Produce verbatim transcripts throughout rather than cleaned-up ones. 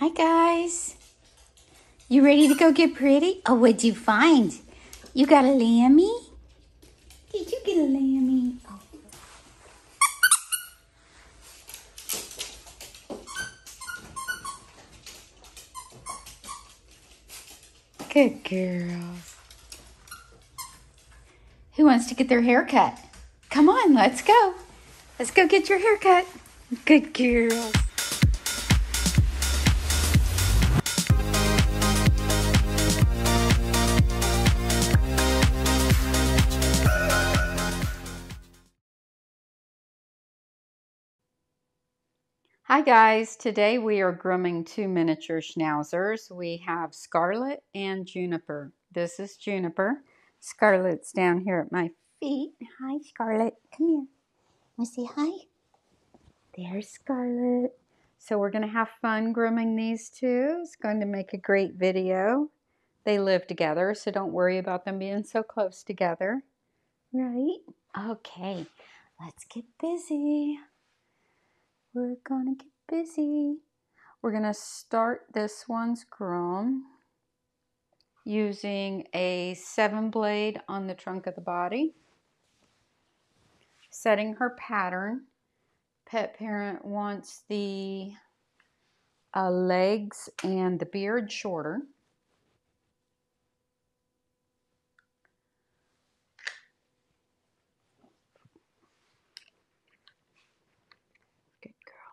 Hi guys. You ready to go get pretty? Oh, what'd you find? You got a lammy? Did you get a lammy? Oh. Good girl. Who wants to get their hair cut? Come on, let's go. Let's go get your hair cut. Good girl. Hi guys, today we are grooming two miniature schnauzers. We have Scarlet and Juniper. This is Juniper. Scarlet's down here at my feet. Hi Scarlet, come here. Want to say hi? There's Scarlet. So we're going to have fun grooming these two. It's going to make a great video. They live together, so don't worry about them being so close together. Right? Okay, let's get busy. We're gonna get busy. We're gonna start this one's groom using a seven blade on the trunk of the body. Setting her pattern. Pet parent wants the uh, legs and the beard shorter. Good girl.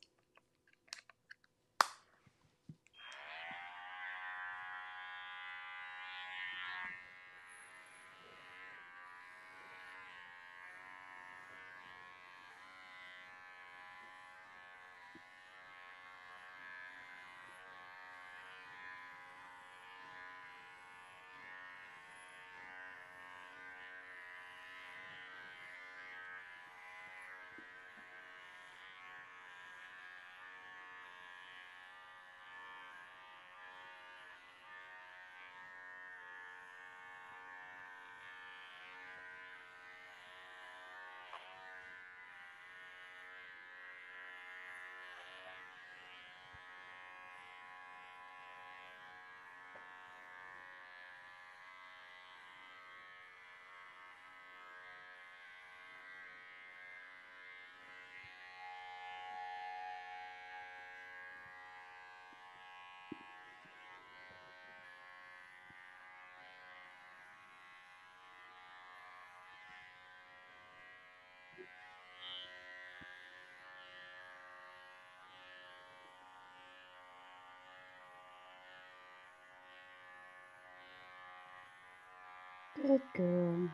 Good girl.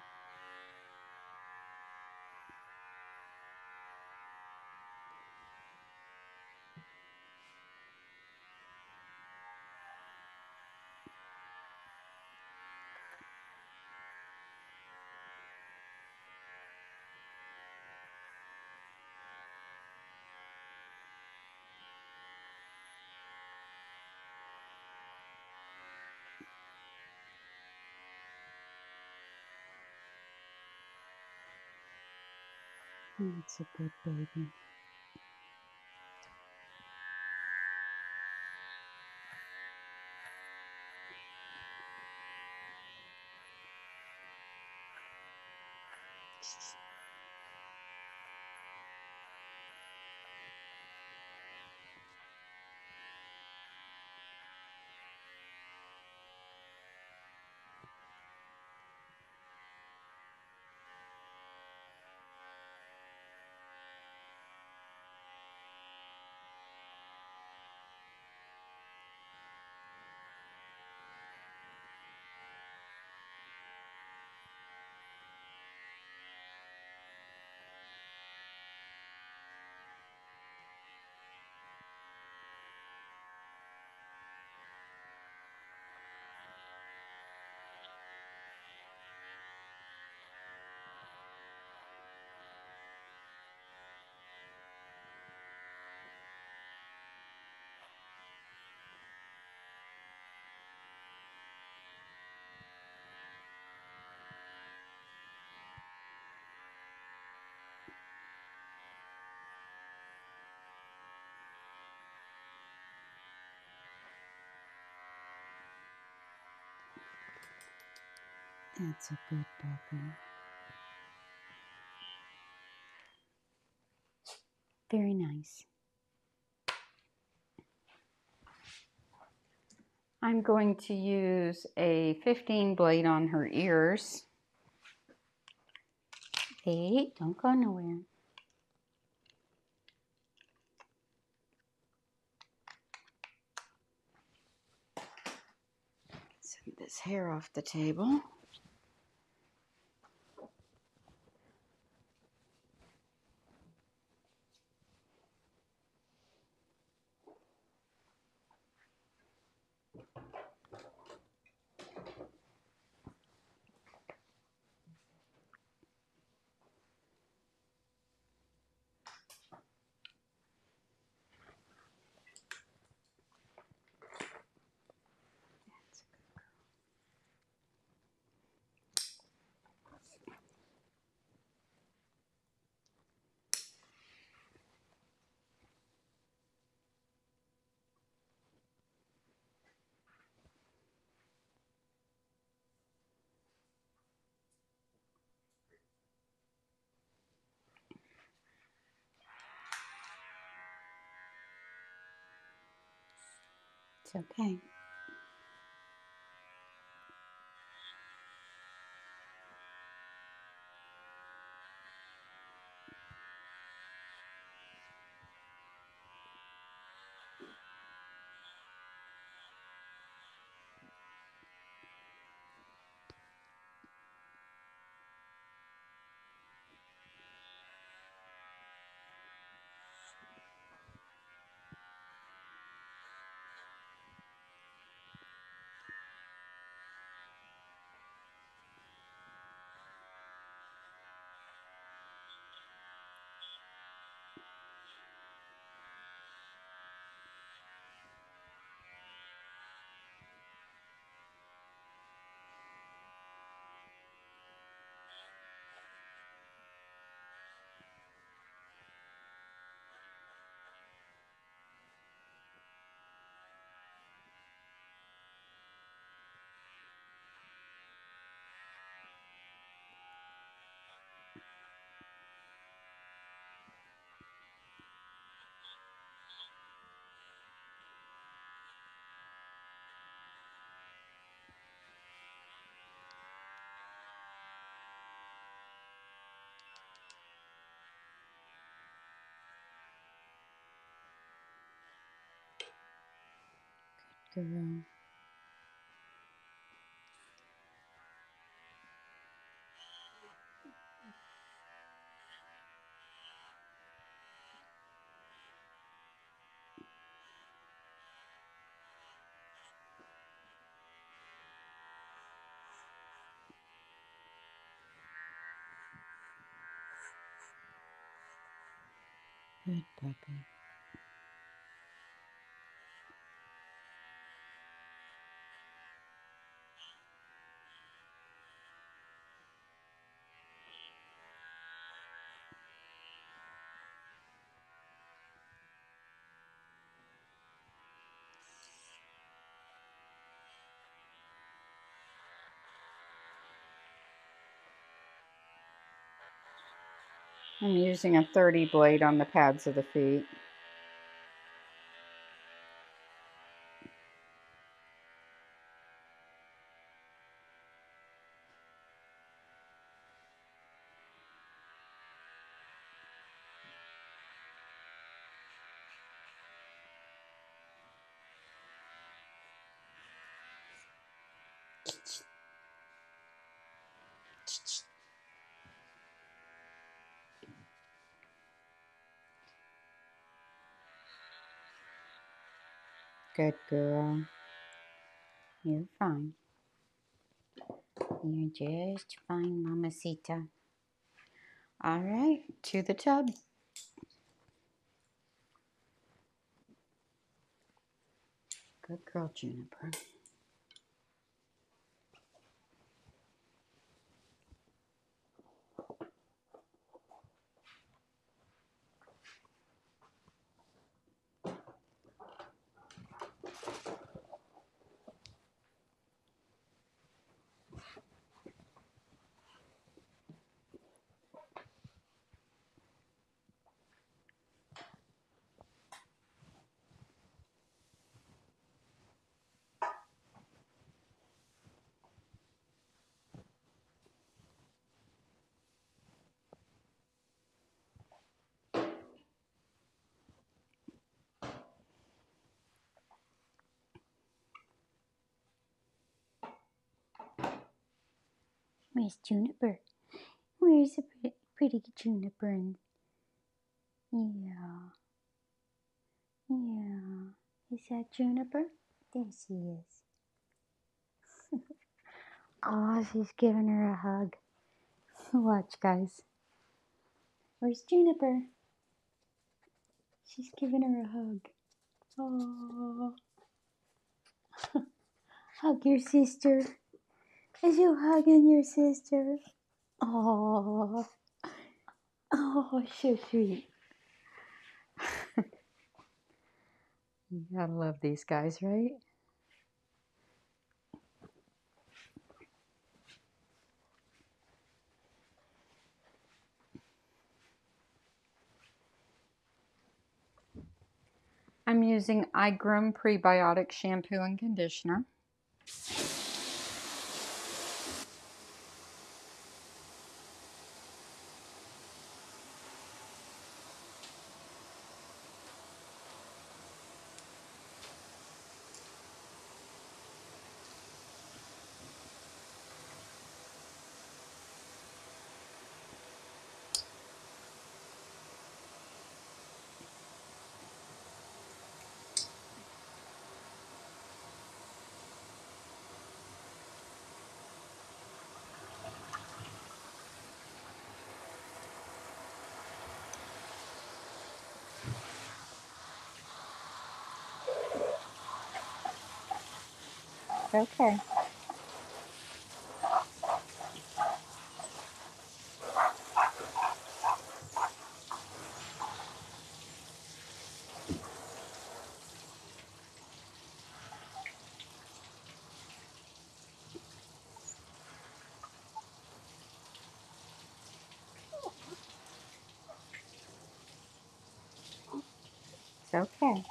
That's a good baby. That's a good puppy. Very nice. I'm going to use a fifteen blade on her ears. Hey, don't go nowhere. Set this hair off the table. It's okay. Good girl. Good puppy. I'm using a thirty blade on the pads of the feet. Good girl. You're fine. You're just fine, Mamacita. All right, to the tub. Good girl, Juniper. Where's Juniper? Where's the pretty, pretty Juniper? Yeah. Yeah. Is that Juniper? There she is. Oh, she's giving her a hug. Watch, guys. Where's Juniper? She's giving her a hug. Oh. Hug your sister. Is you hugging your sister? Oh. Oh, so sweet. You gotta love these guys, right? I'm using iGroom Prebiotic Shampoo and Conditioner. Okay. It's okay.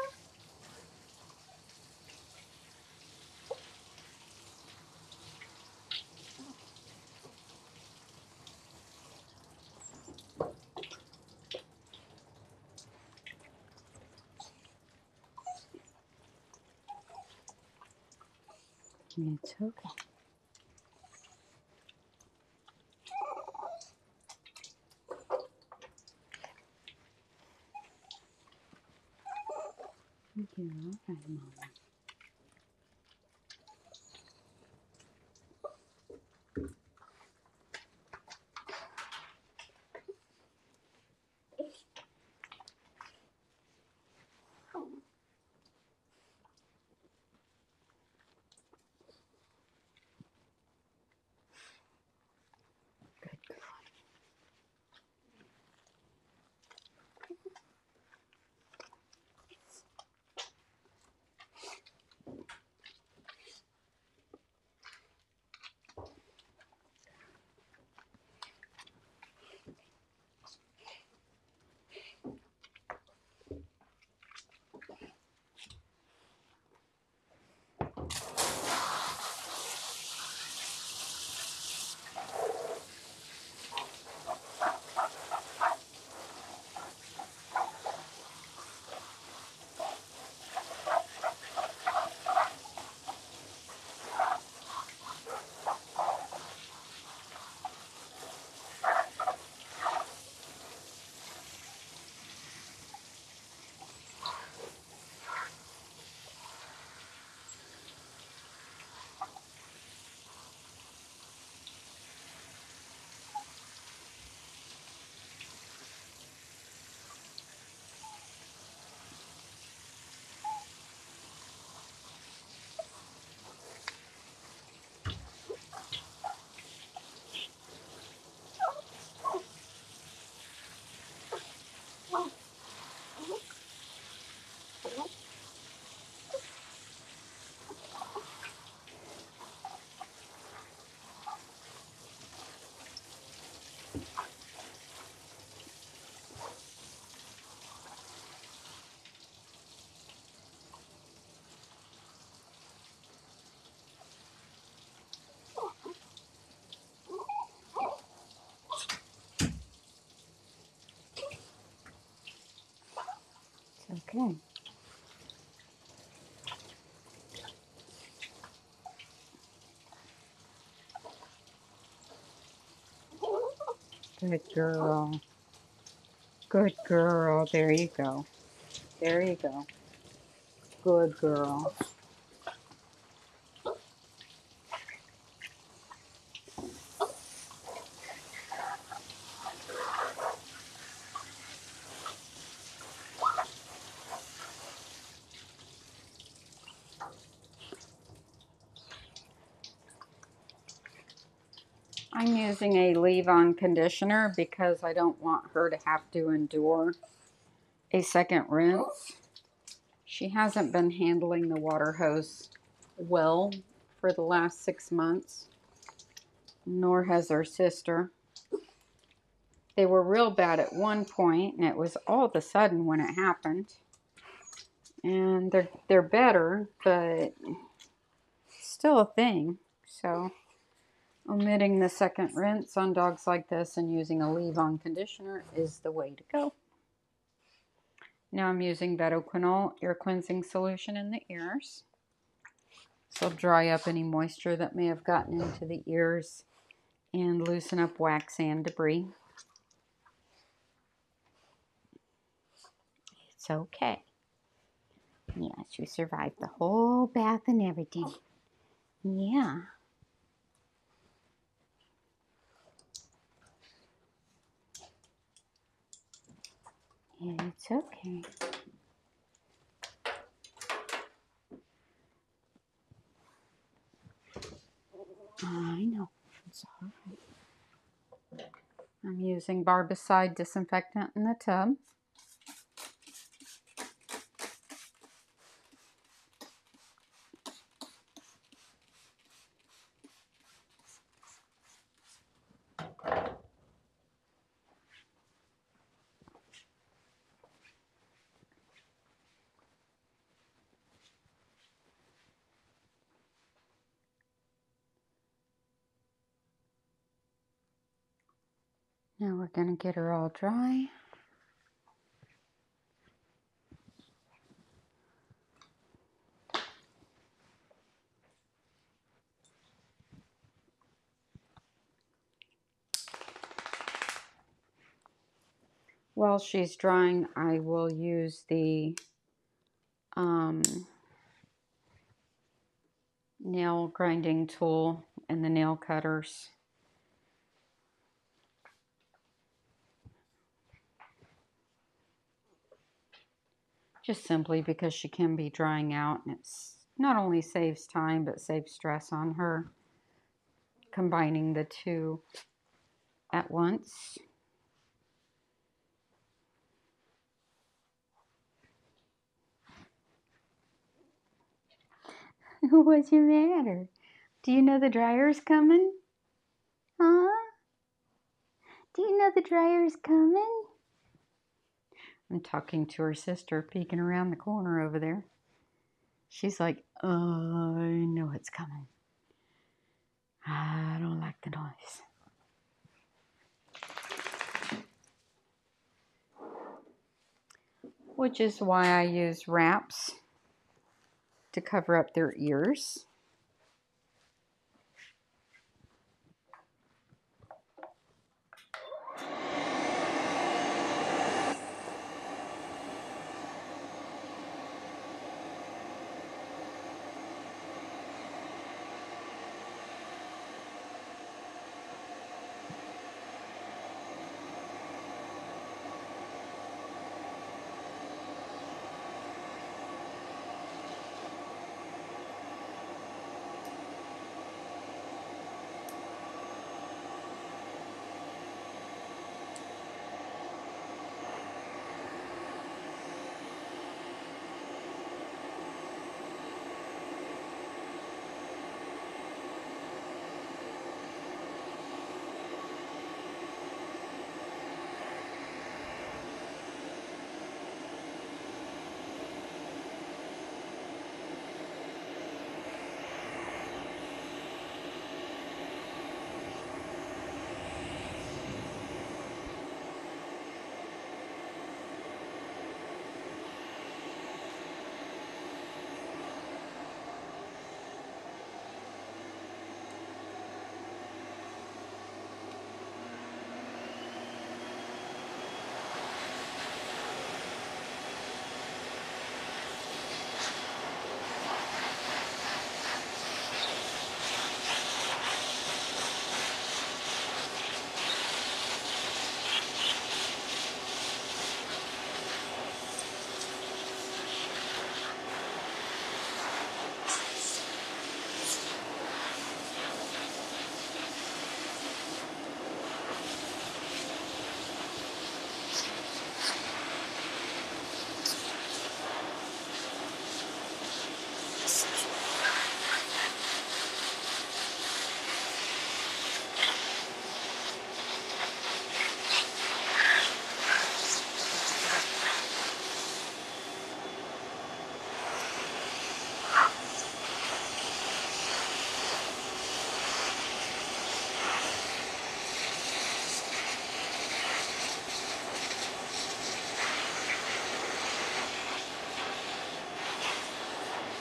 It's okay. You're all right, Mama. Good girl. It's okay. Good girl. Good girl. There you go. There you go. Good girl. I'm using a leave-on conditioner because I don't want her to have to endure a second rinse. She hasn't been handling the water hose well for the last six months, nor has her sister. They were real bad at one point, and it was all of a sudden when it happened. And they're, they're better, but still a thing. So omitting the second rinse on dogs like this and using a leave-on conditioner is the way to go. Now I'm using Vetoquinol ear cleansing solution in the ears. So dry up any moisture that may have gotten into the ears and loosen up wax and debris. It's okay. Yes, you survived the whole bath and everything. Yeah. It's okay. I know. It's all right. I'm using Barbicide disinfectant in the tub. Now we're going to get her all dry. While she's drying, I will use the um, nail grinding tool and the nail cutters. Just simply because she can be drying out, and it's not only saves time but saves stress on her combining the two at once. What's your matter? Do you know the dryer's coming? Huh? Do you know the dryer's coming? I'm talking to her sister, peeking around the corner over there. She's like, oh, I know it's coming. I don't like the noise. Which is why I use wraps to cover up their ears.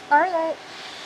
Scarlet.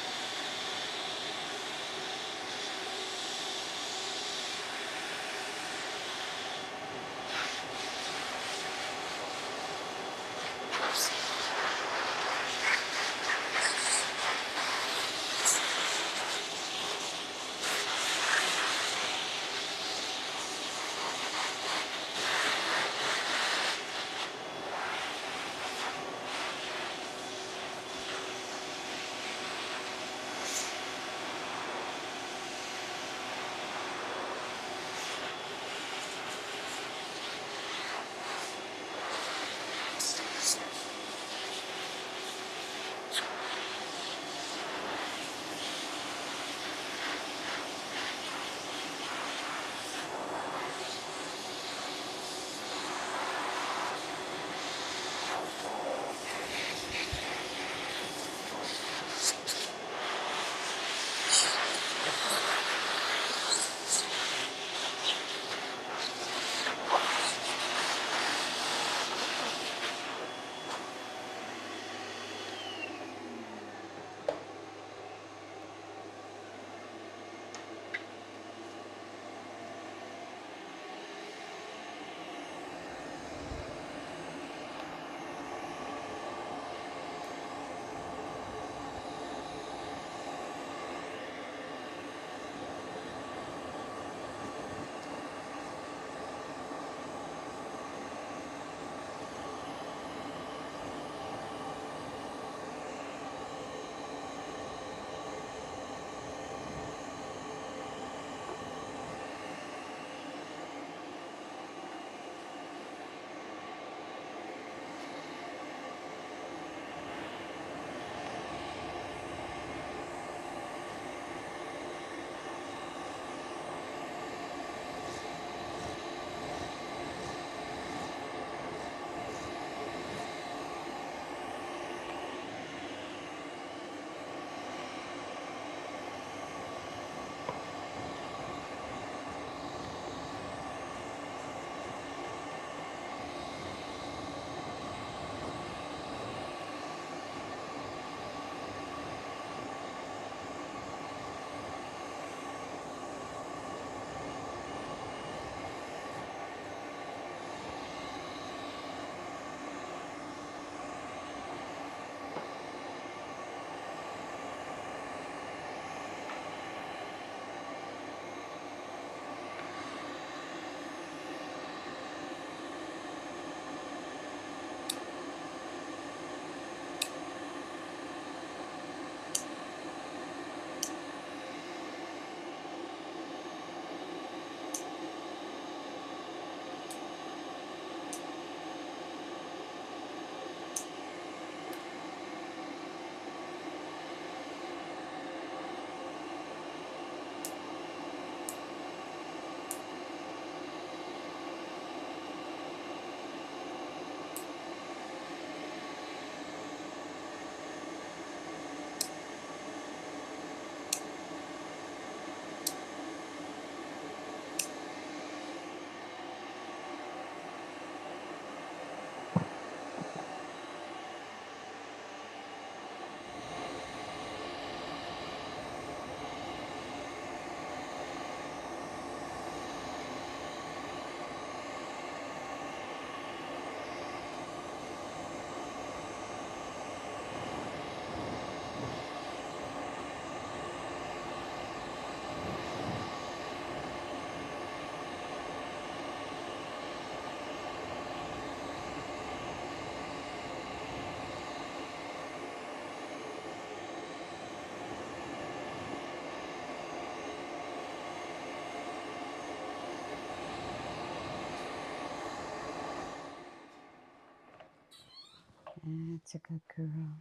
That's a good girl.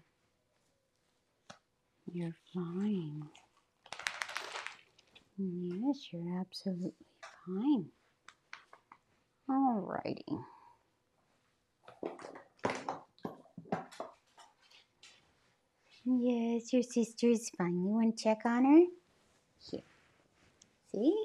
You're fine. Yes, you're absolutely fine. Alrighty. Yes, your sister is fine. You want to check on her? Here. See?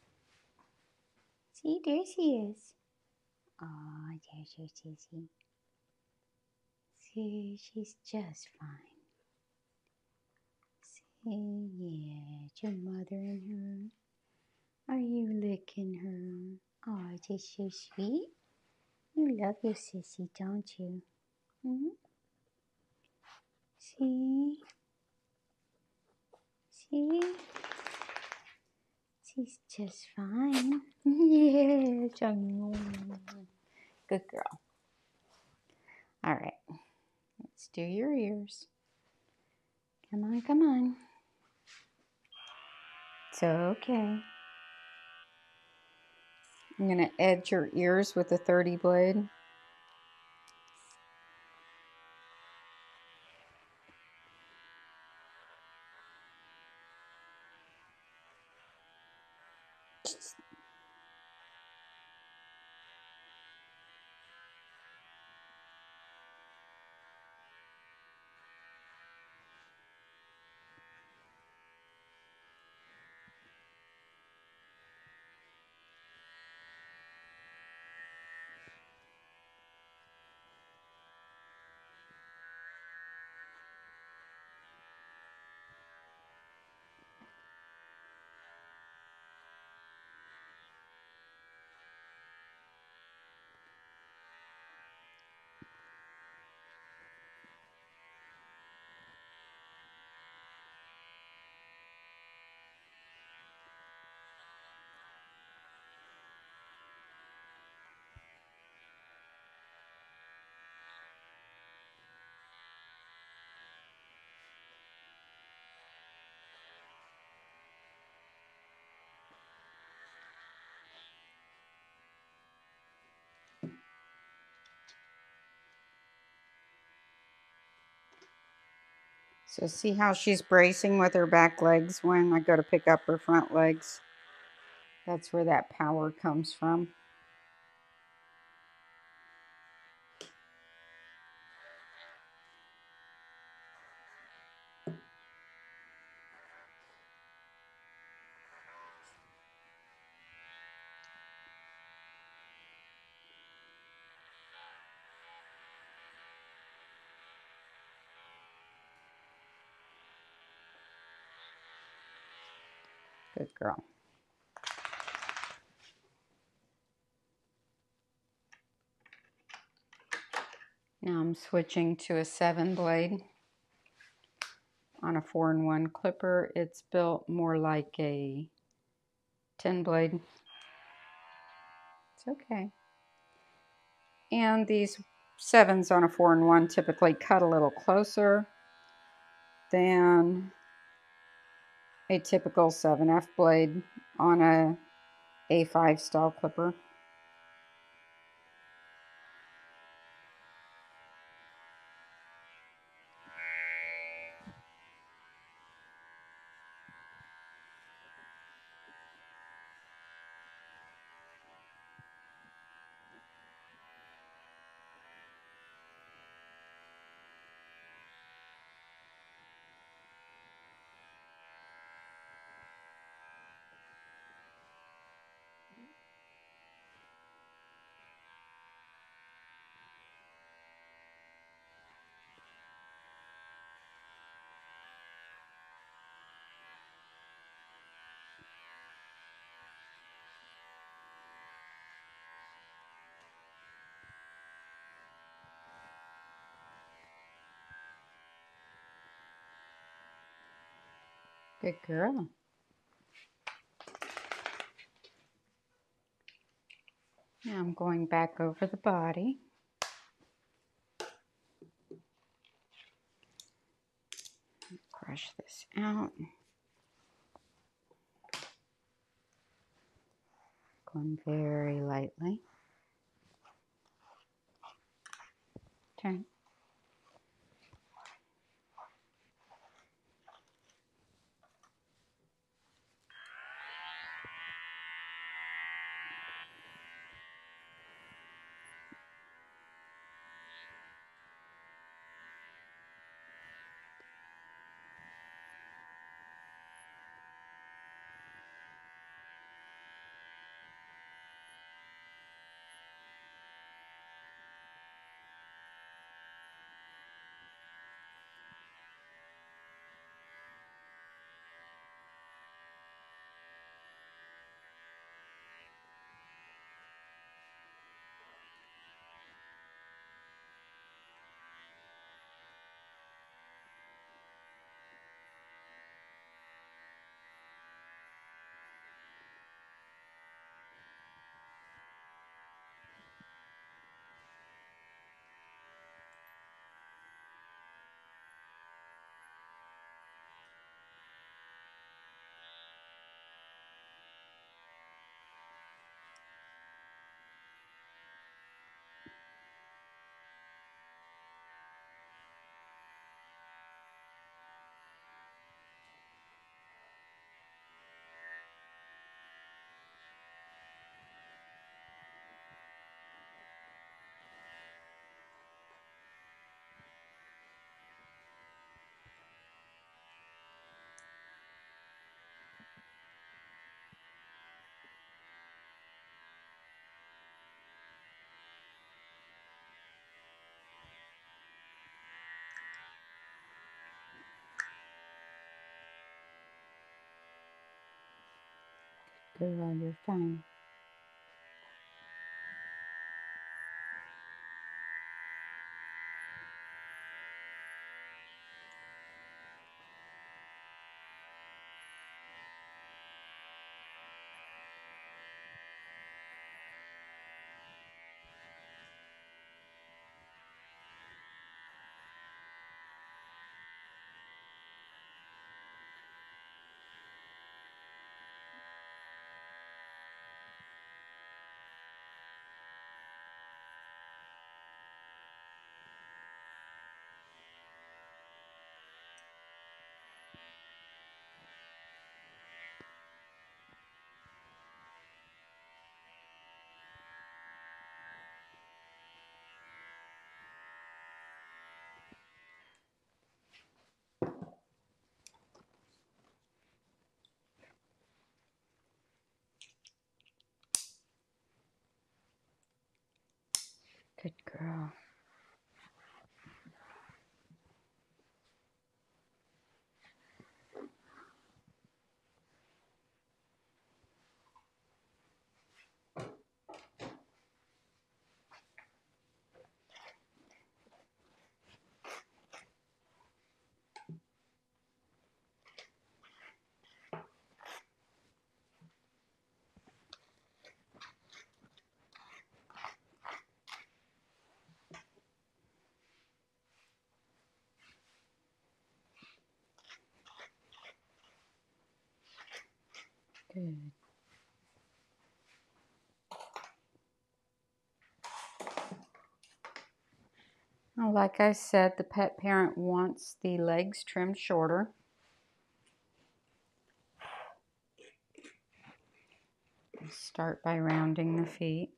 See, there she is. Oh, there's your sissy. See, she's just fine. Hey, yeah, it's your mother and her. Are you licking her? Oh, is this so sweet? You love your sissy, don't you? Hmm? See? See? She's just fine. Yes, I know. Good girl. All right, let's do your ears. Come on, come on. It's okay. I'm going to edge your ears with the thirty blade. So see how she's bracing with her back legs when I go to pick up her front legs? That's where that power comes from. Good girl. Now I'm switching to a seven blade on a four in one clipper. It's built more like a ten blade. It's okay. And these sevens on a four in one typically cut a little closer than a typical seven F blade on a A five style clipper. Good girl. Now I'm going back over the body. Brush this out. Going very lightly. Turn. girl, you're fine. Good girl. Good. Well, like I said, the pet parent wants the legs trimmed shorter. Start by rounding the feet.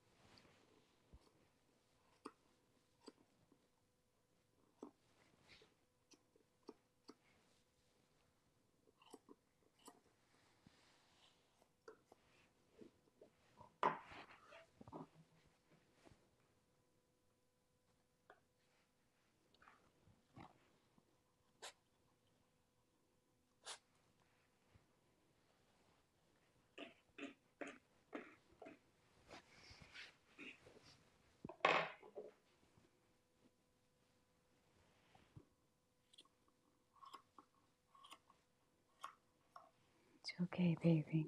It's okay, baby.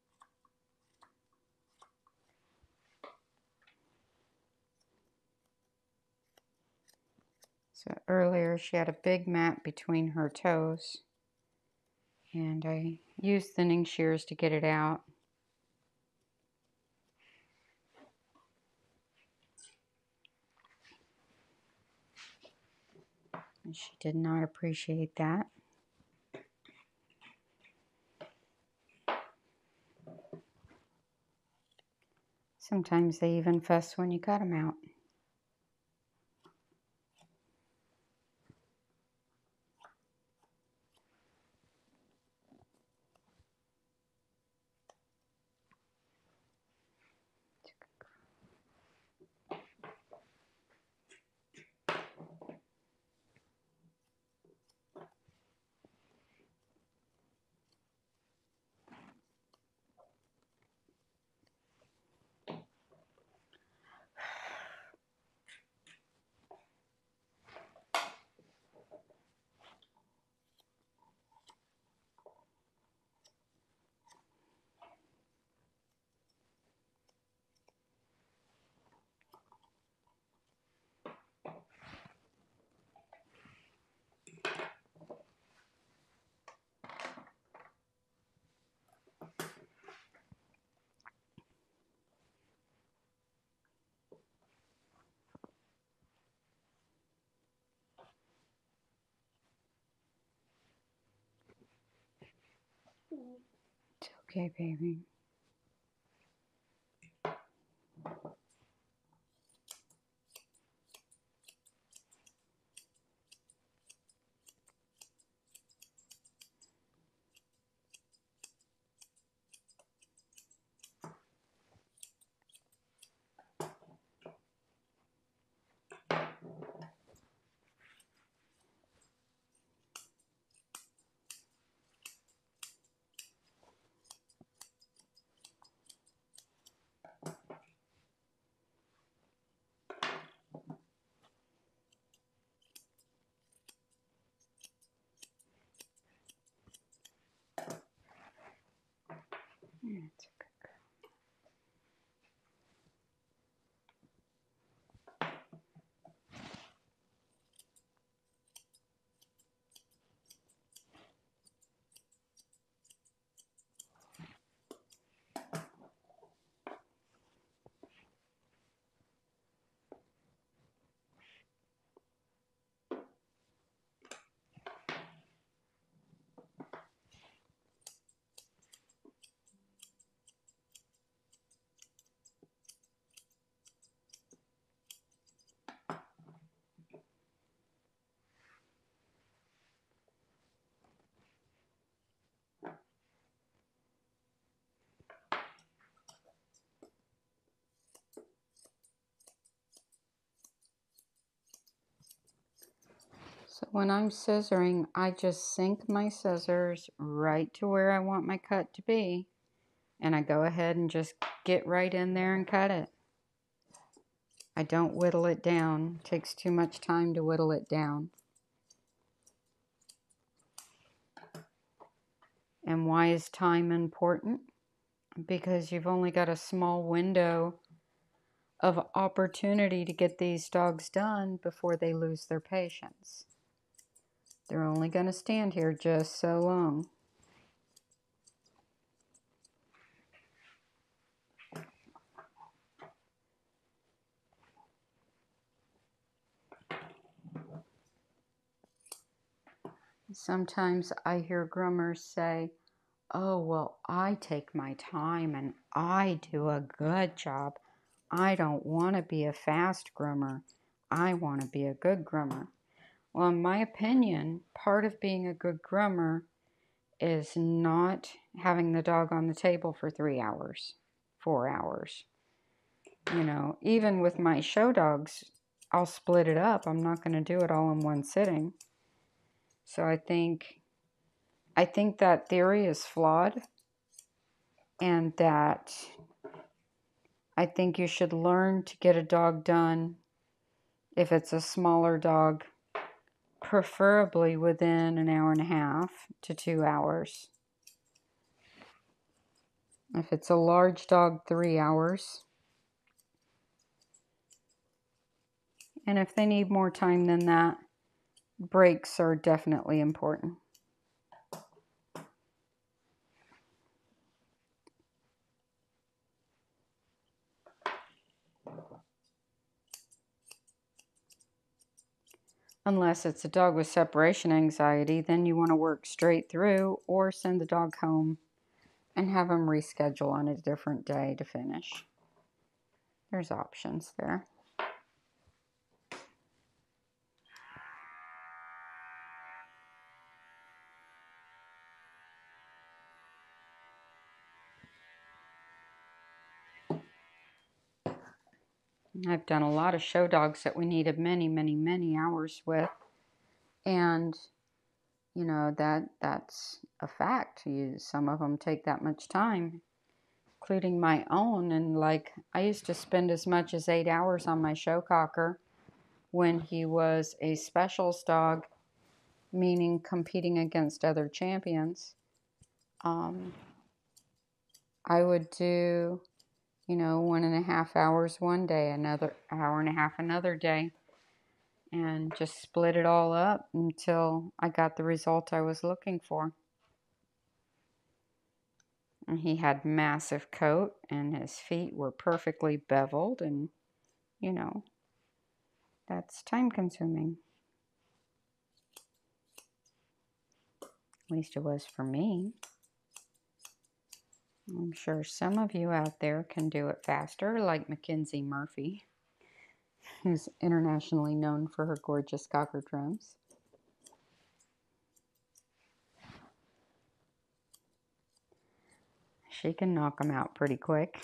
So earlier she had a big mat between her toes, and I used thinning shears to get it out. And she did not appreciate that. Sometimes they even fuss when you cut them out. It's okay, baby. It's okay. So when I'm scissoring, I just sink my scissors right to where I want my cut to be. And I go ahead and just get right in there and cut it. I don't whittle it down. It takes too much time to whittle it down. And why is time important? Because you've only got a small window of opportunity to get these dogs done before they lose their patience. They're only going to stand here just so long. Sometimes I hear groomers say, oh, well, I take my time and I do a good job. I don't want to be a fast groomer. I want to be a good groomer. Well, in my opinion, part of being a good groomer is not having the dog on the table for three hours, four hours. You know, even with my show dogs, I'll split it up. I'm not going to do it all in one sitting. So I think, I think that theory is flawed, and that I think you should learn to get a dog done if it's a smaller dog, preferably within an hour and a half to two hours. If it's a large dog, three hours. And if they need more time than that, breaks are definitely important. Unless it's a dog with separation anxiety, then you want to work straight through or send the dog home and have them reschedule on a different day to finish. There's options there. I've done a lot of show dogs that we needed many, many, many hours with. And, you know, that that's a fact. You, some of them take that much time, including my own. And, like, I used to spend as much as eight hours on my show cocker when he was a specials dog, meaning competing against other champions. Um, I would do, you know, one and a half hours one day, another hour and a half another day, and just split it all up until I got the result I was looking for. And he had massive coat, and his feet were perfectly beveled, and, you know, that's time consuming. At least it was for me. I'm sure some of you out there can do it faster, like Mackenzie Murphy, who's internationally known for her gorgeous cocker trims. She can knock them out pretty quick.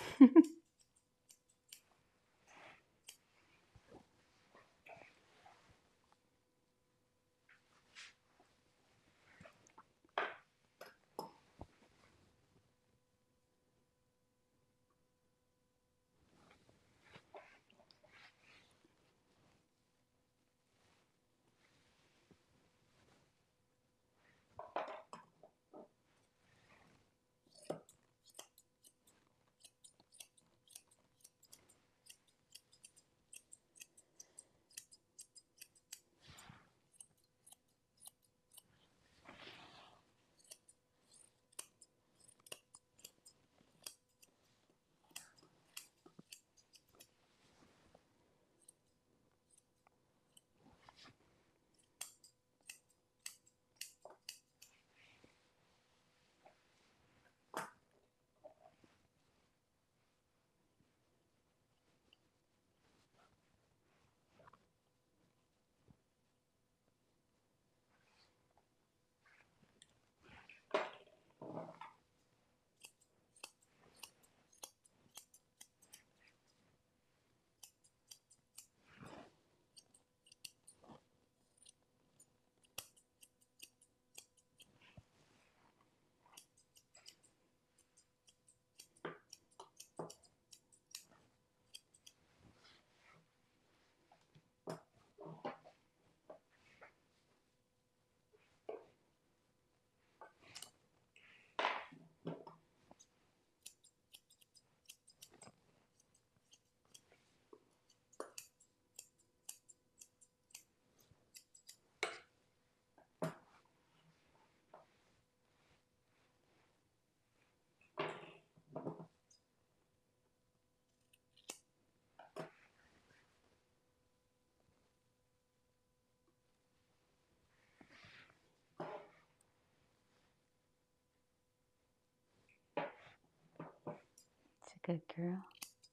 Good girl.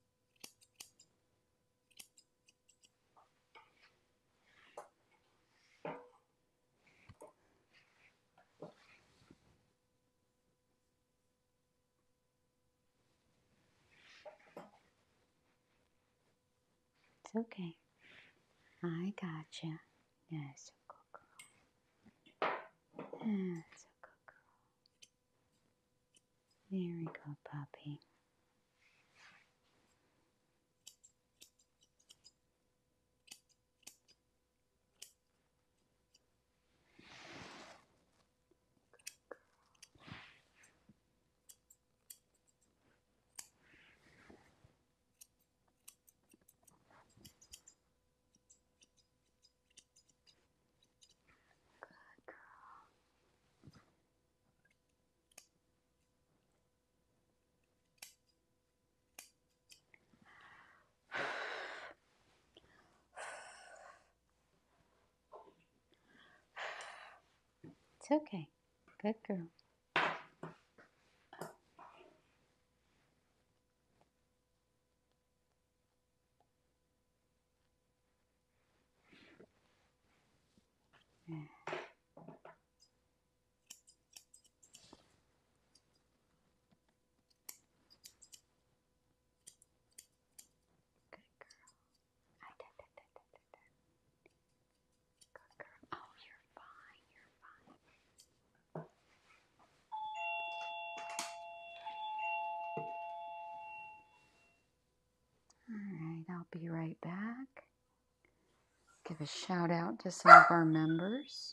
It's okay. I gotcha. That's a good girl. That's a good girl. There we go, puppy. It's okay. Good girl. Yeah. Good girl. Ah, da, da, da, da, da, da. Good girl. Oh, you're fine. You're fine. All right, I'll be right back. Give a shout out to some of our members.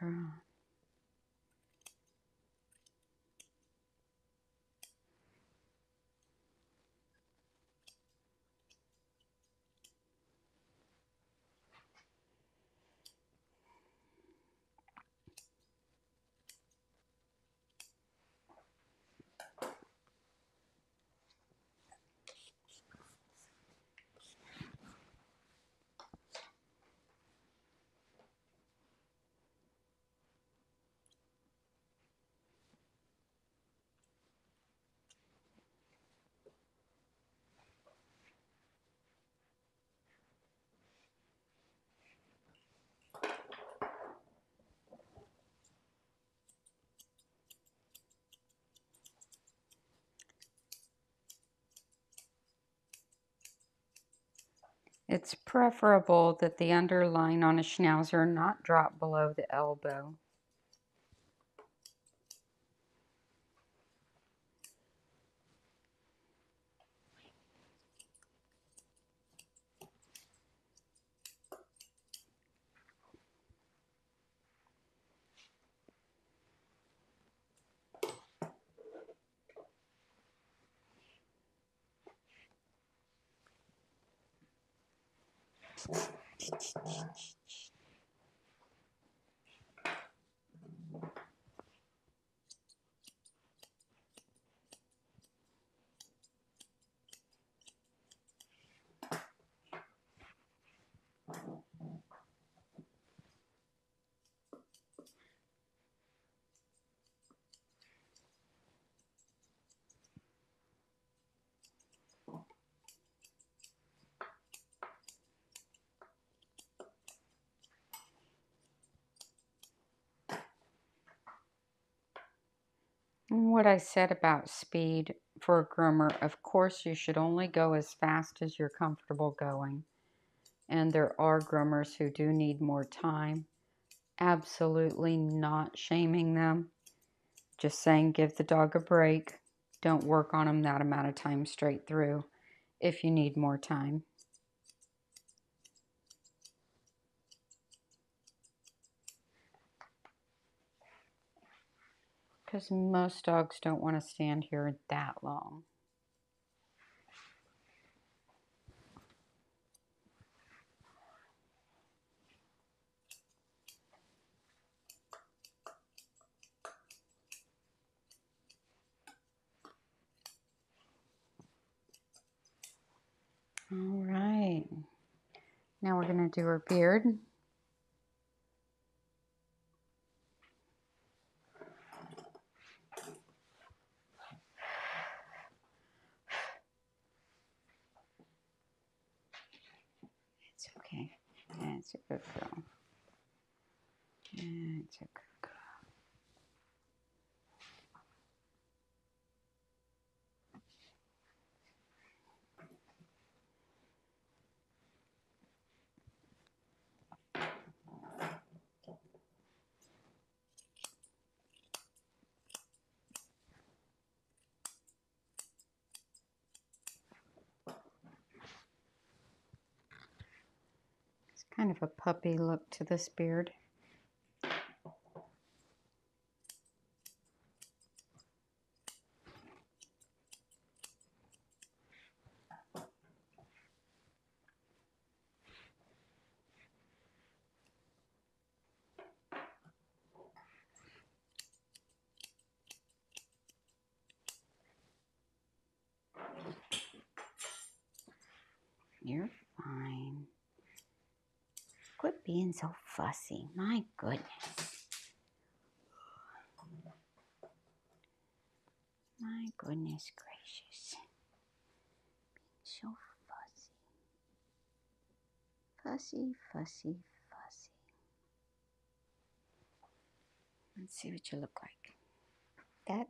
girl. It's preferable that the underline on a Schnauzer not drop below the elbow. And what I said about speed for a groomer, of course you should only go as fast as you're comfortable going. And there are groomers who do need more time. Absolutely not shaming them. Just saying give the dog a break. Don't work on them that amount of time straight through if you need more time. Because most dogs don't want to stand here that long. All right. Now we're going to do her beard. It's okay. That's a good girl. That's a good girl. It's kind of a puppy look to this beard. You're fine. Quit being so fussy. My goodness. My goodness gracious. Being so fussy. Fussy, fussy, fussy. Let's see what you look like. That.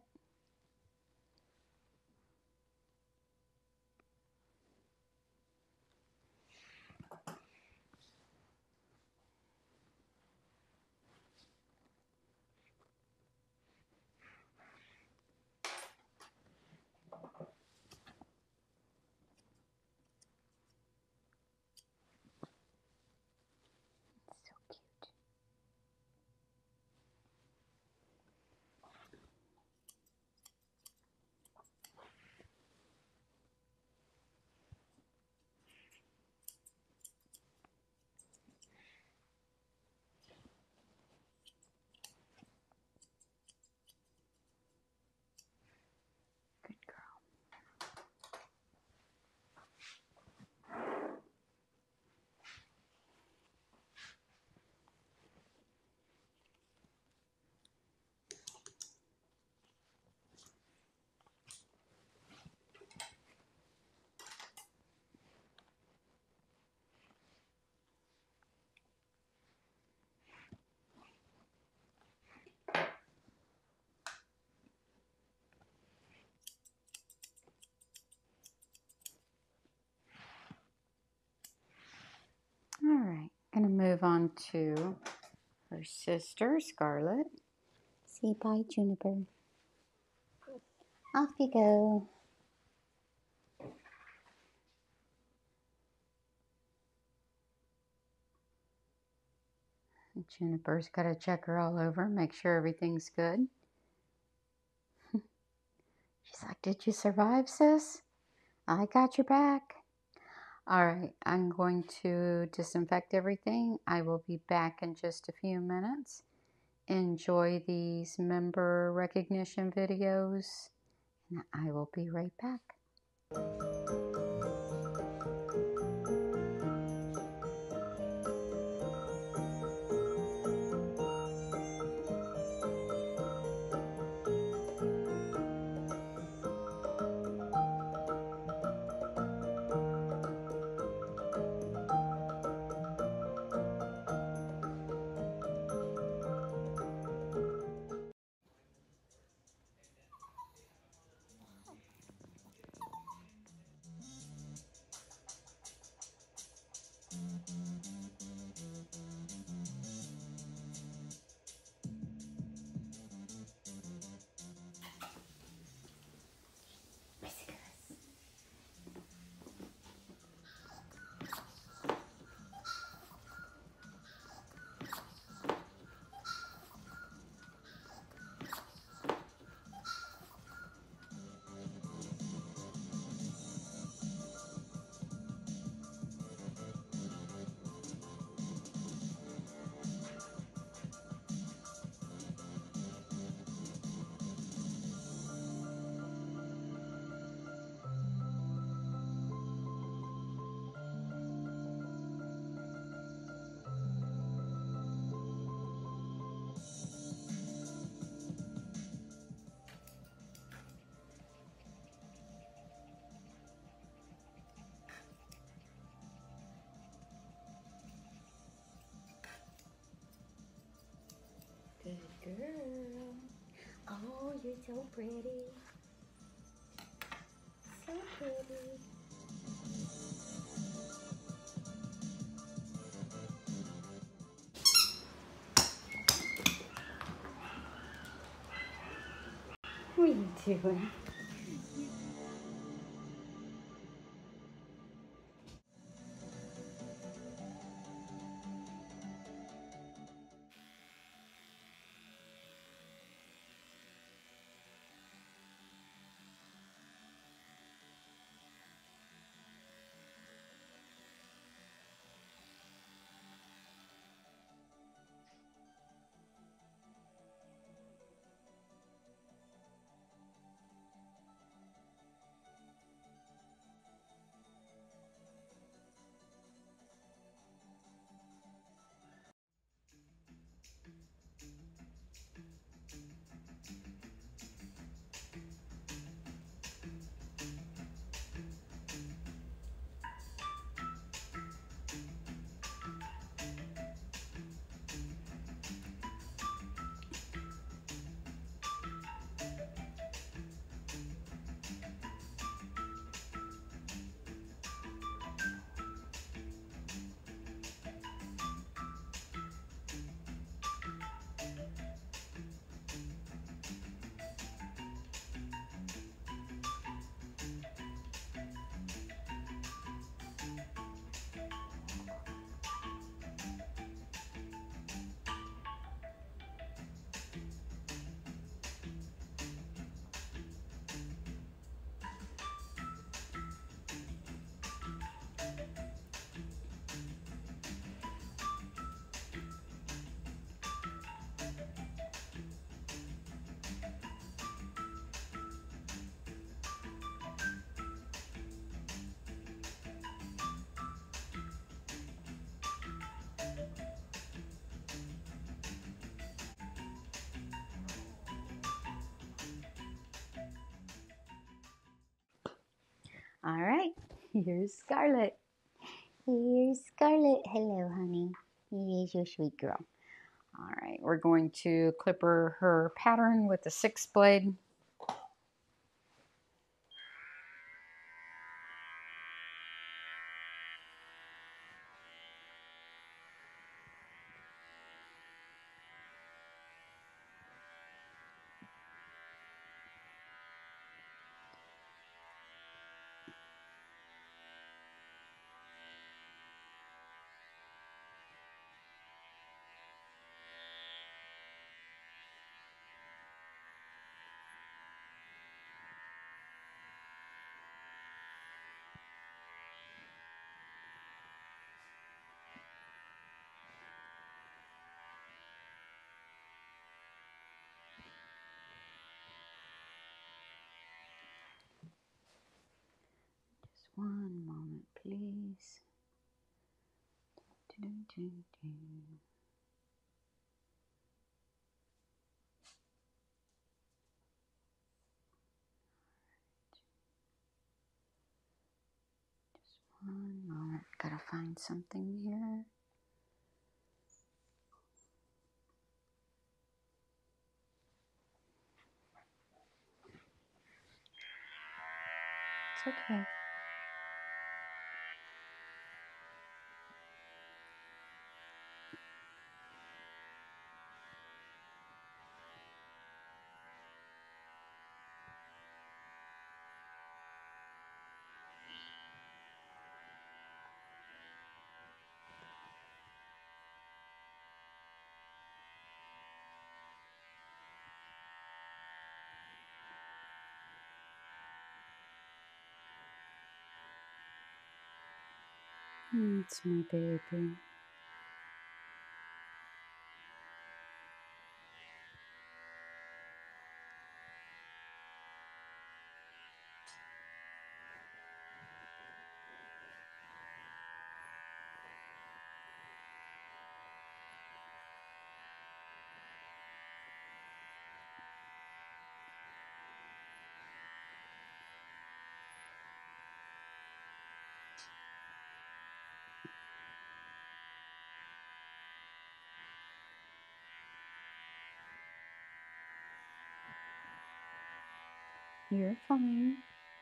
So cute. move on to her sister, Scarlet. Say bye, Juniper. Off you go. Juniper's got to check her all over, make sure everything's good. She's like, did you survive, sis? I got your back. All right, I'm going to disinfect everything. I will be back in just a few minutes. Enjoy these member recognition videos, and I will be right back. Good girl. Oh, you're so pretty. So pretty. What are you doing? All right, here's Scarlet. Here's Scarlet. Hello, honey. Here's your sweet girl. All right, we're going to clip her, her pattern with the six blade. one moment, please. Do, do, do. Just one moment. Gotta find something here. It's okay. It's my baby. You're fine.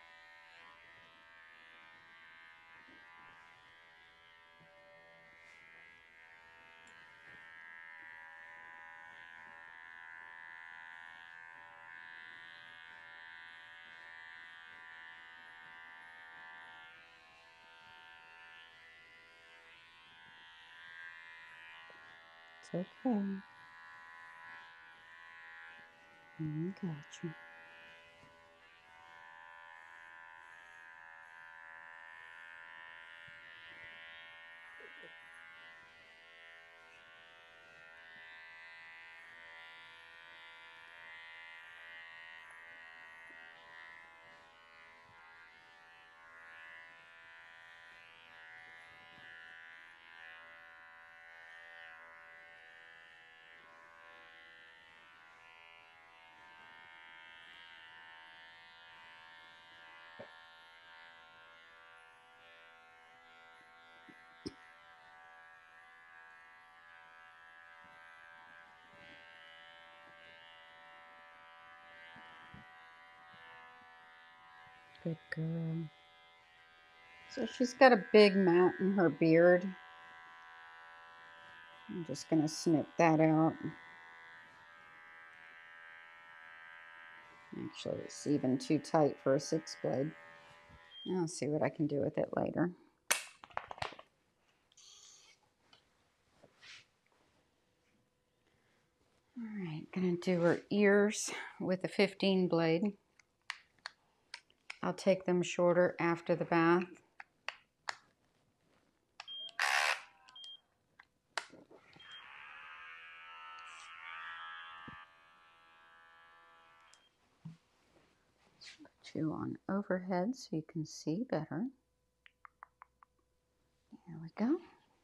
It's okay. I got you. Good girl. So she's got a big mat in her beard. I'm just going to snip that out. Actually, it's even too tight for a six blade. I'll see what I can do with it later. All right, gonna do her ears with a fifteen blade. I'll take them shorter after the bath. Put you on overhead so you can see better. There we go.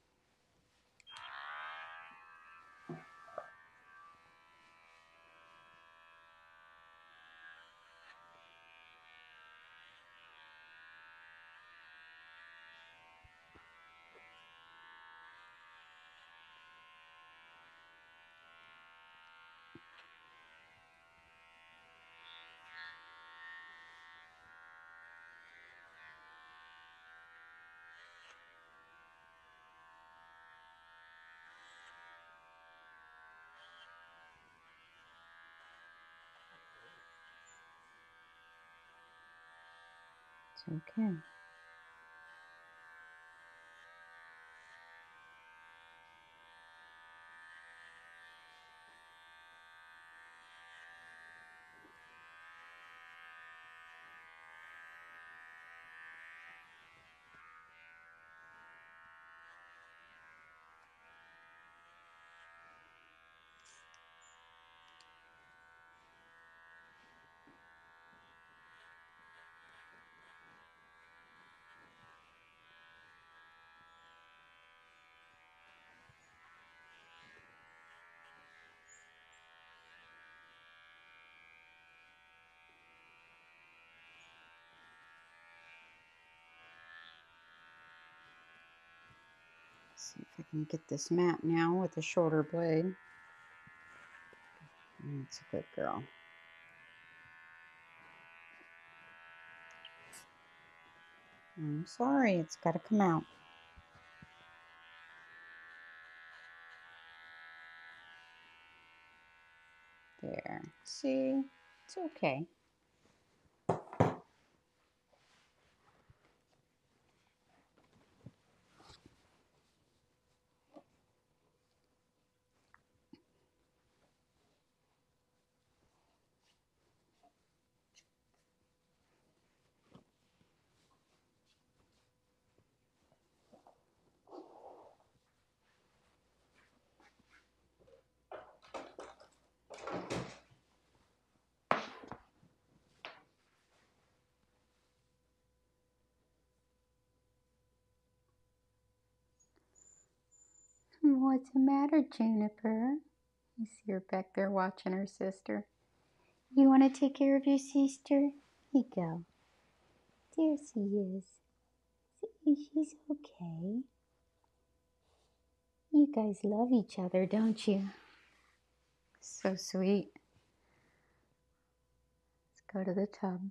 It's okay. I can get this mat now with a shorter blade. That's a good girl. I'm sorry, it's got to come out. There. See? It's okay. What's the matter, Juniper? You see her back there watching her sister. You want to take care of your sister? Here you go. There she is. See, she's okay. You guys love each other, don't you? So sweet. Let's go to the tub.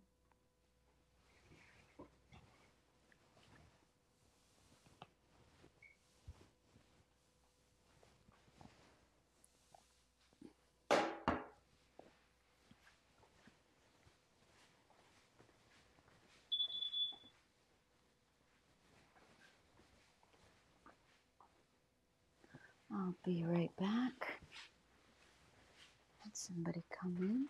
I'll be right back. Let somebody come in.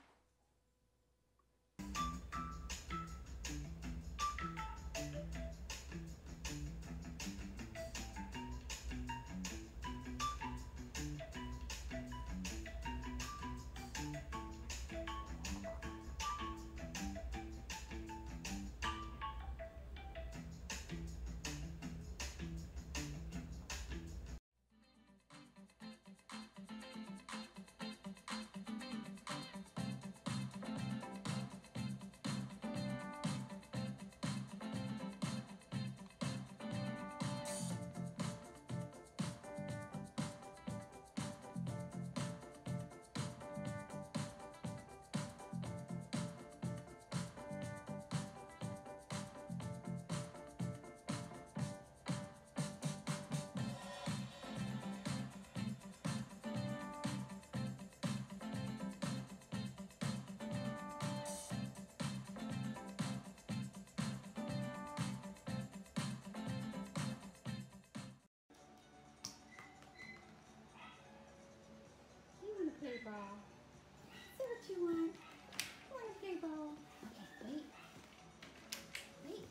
Play ball. Say what you want. I want to play ball. Okay, wait. Wait.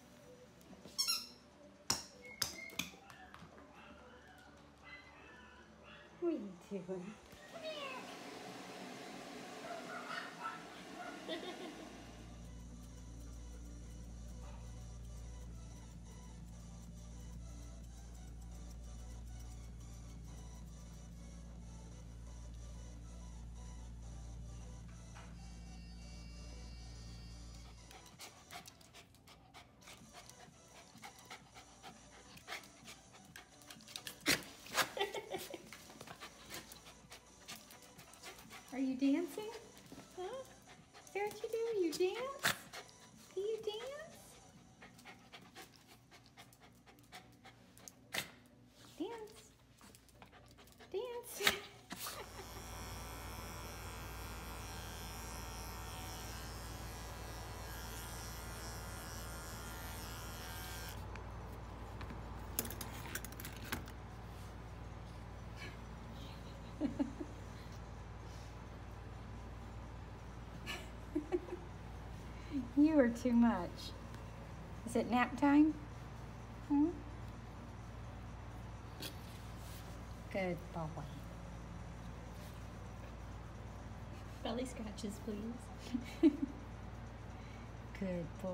What are you doing? Are you dancing? Huh? Is that what you do? You dance? Do you dance? Dance. Dance. You are too much. Is it nap time? Hmm? Good boy. Belly scratches, please. Good boy.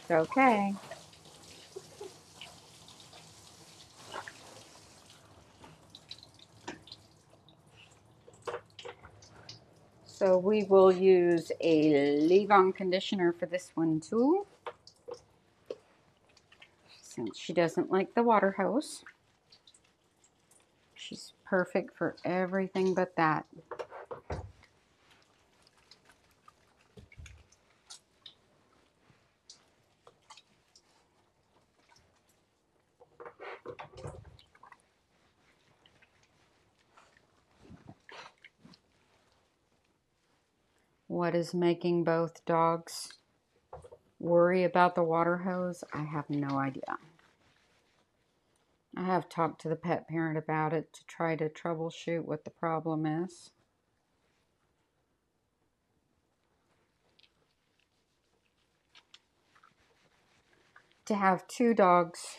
It's okay. So we will use a leave-on conditioner for this one too, since she doesn't like the water hose. She's perfect for everything but that. What is making both dogs worry about the water hose? I have no idea. I have talked to the pet parent about it to try to troubleshoot what the problem is. To have two dogs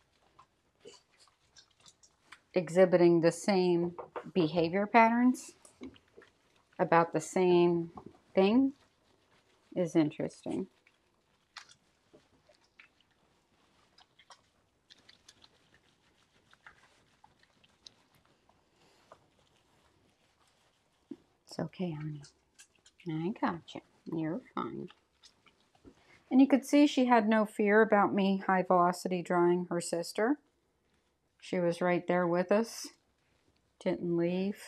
exhibiting the same behavior patterns about the same thing is interesting. It's okay, honey. I got you. You're fine. And you could see she had no fear about me high velocity drying her sister. She was right there with us. Didn't leave.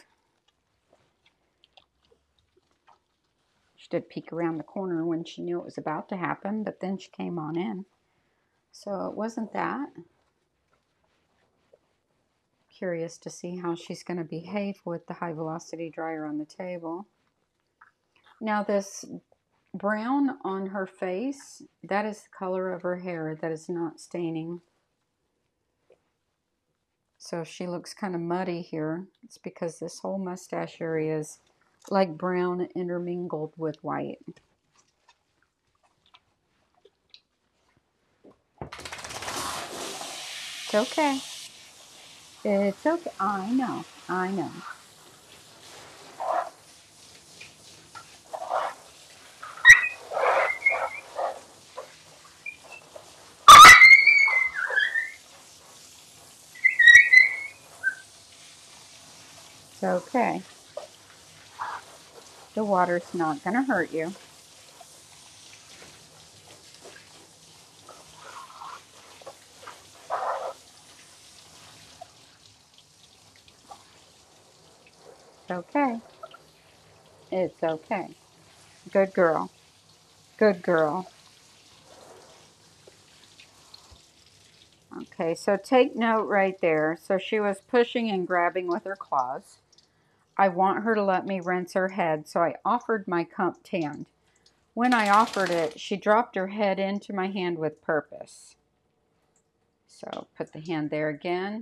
She did peek around the corner when she knew it was about to happen, but then she came on in. So it wasn't that. Curious to see how she's going to behave with the high velocity dryer on the table. Now this brown on her face, that is the color of her hair. That is not staining. So she looks kind of muddy here. It's because this whole mustache area is like brown intermingled with white. It's okay. It's okay. I know. I know. It's okay. The water's not going to hurt you. It's okay. It's okay. Good girl. Good girl. Okay, so take note right there. So she was pushing and grabbing with her claws. I want her to let me rinse her head, so I offered my Comp Tand. When I offered it, she dropped her head into my hand with purpose. So put the hand there again.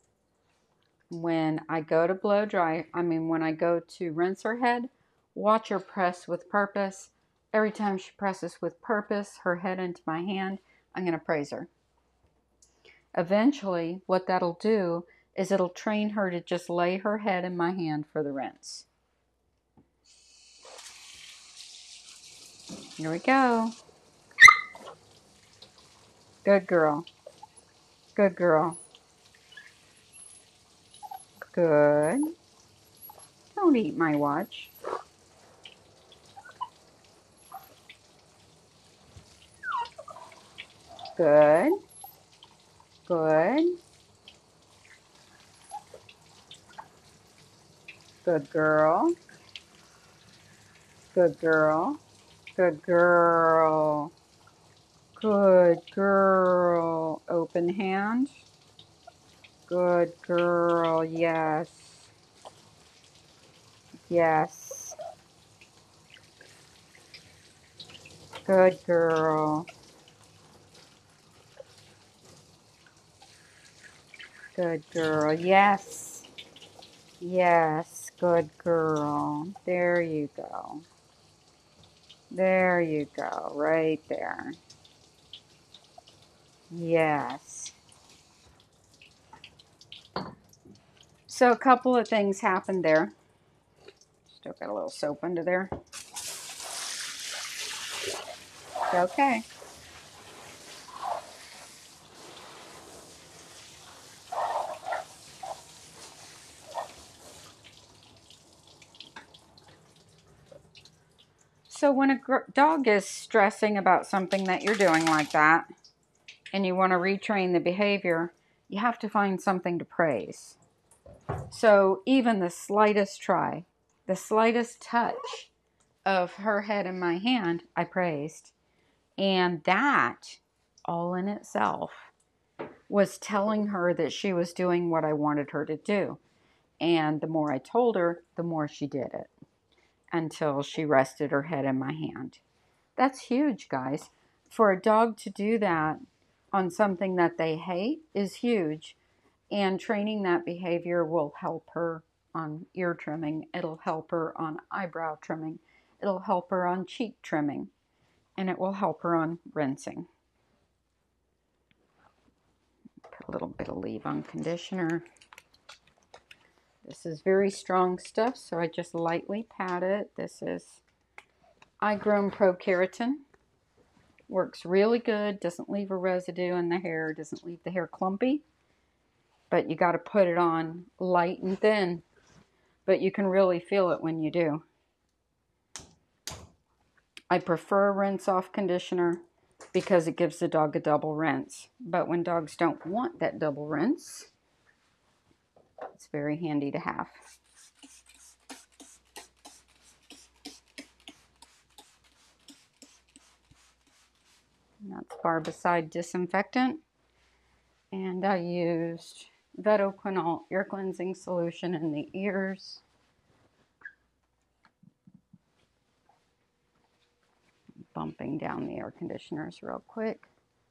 When I go to blow dry, I mean when I go to rinse her head, watch her press with purpose. Every time she presses with purpose, her head into my hand, I'm going to praise her. Eventually, what that'll do is it'll train her to just lay her head in my hand for the rinse. Here we go. Good girl. Good girl. Good. Don't eat my watch. Good. Good. Good girl. Good girl. Good girl. Good girl. Open hand. Good girl. Yes. Yes. Good girl. Good girl. Yes. Yes. Good girl. There you go. There you go. Right there. Yes. So a couple of things happened there. Still got a little soap under there. It's okay. So when a gr- dog is stressing about something that you're doing like that, and you want to retrain the behavior, you have to find something to praise. So even the slightest try, the slightest touch of her head in my hand, I praised. And that, all in itself, was telling her that she was doing what I wanted her to do. And the more I told her, the more she did it, until she rested her head in my hand. That's huge, guys. For a dog to do that on something that they hate is huge. And training that behavior will help her on ear trimming. It'll help her on eyebrow trimming. It'll help her on cheek trimming. And it will help her on rinsing. Put a little bit of leave-on conditioner. This is very strong stuff, so I just lightly pat it. This is iGroom Pro Keratin. Works really good, doesn't leave a residue in the hair, doesn't leave the hair clumpy. But you got to put it on light and thin. But you can really feel it when you do. I prefer rinse-off conditioner because it gives the dog a double rinse. But when dogs don't want that double rinse, it's very handy to have. And that's Barbicide disinfectant. And I used Vetoquinol ear cleansing solution in the ears. Bumping down the air conditioners real quick.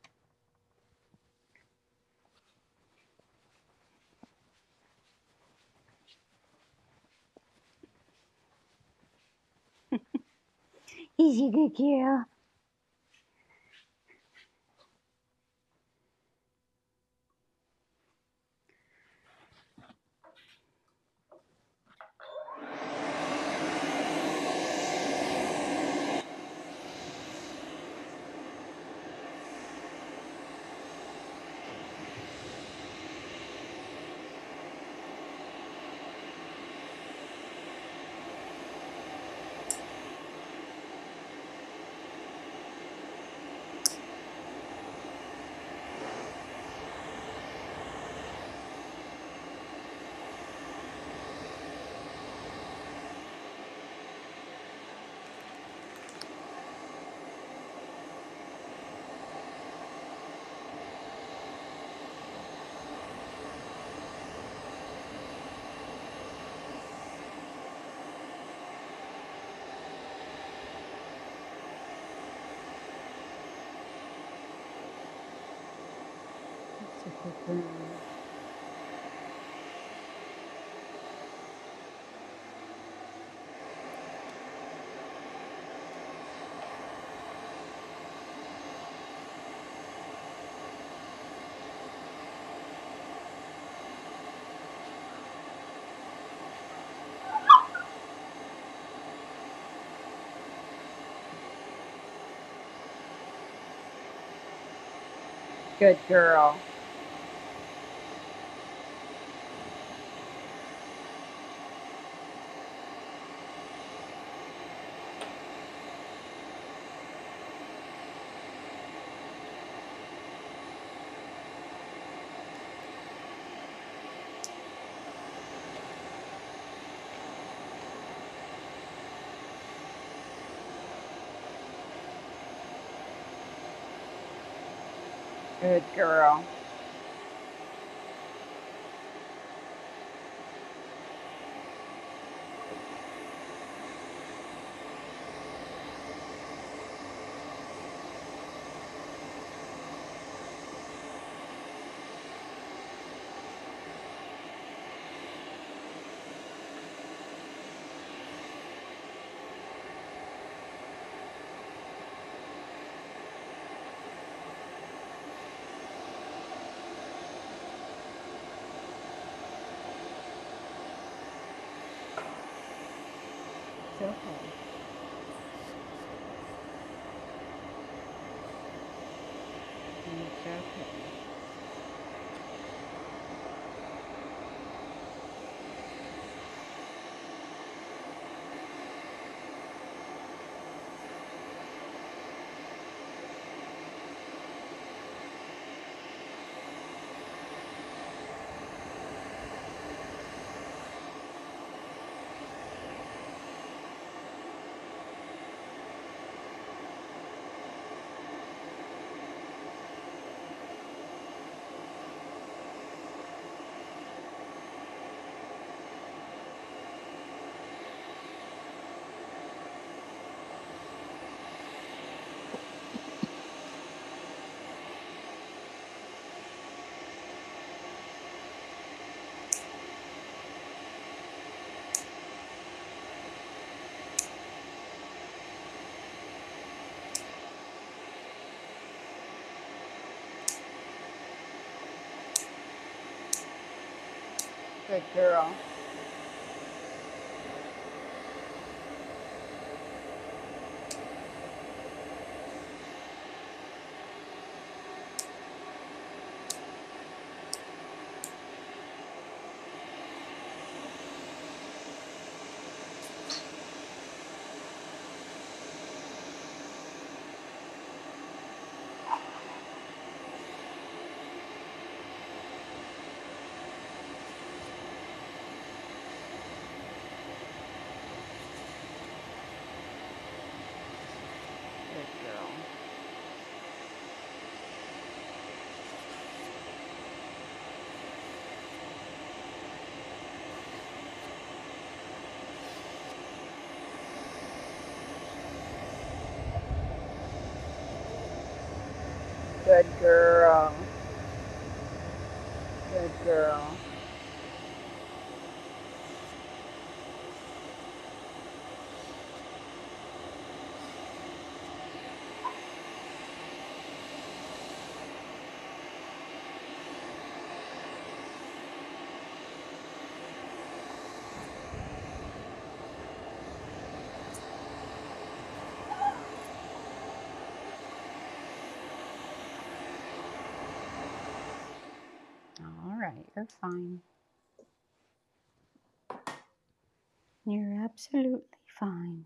He's a good girl. Good girl. Good girl. It's okay. It's okay. Good girl. Good girl. Good girl. Good girl. All right, you're fine. You're absolutely fine.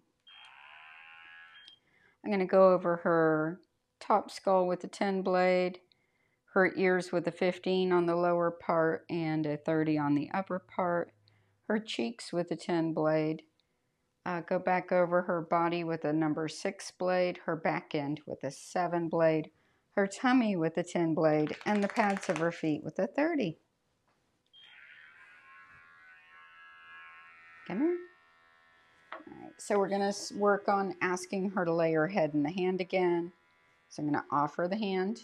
I'm going to go over her top skull with a ten blade, her ears with a fifteen on the lower part and a thirty on the upper part, her cheeks with a ten blade. Uh, go back over her body with a number six blade, her back end with a seven blade, her tummy with a ten blade, and the pads of her feet with a thirty. Come here. All right, so we're going to work on asking her to lay her head in the hand again. So I'm going to offer the hand.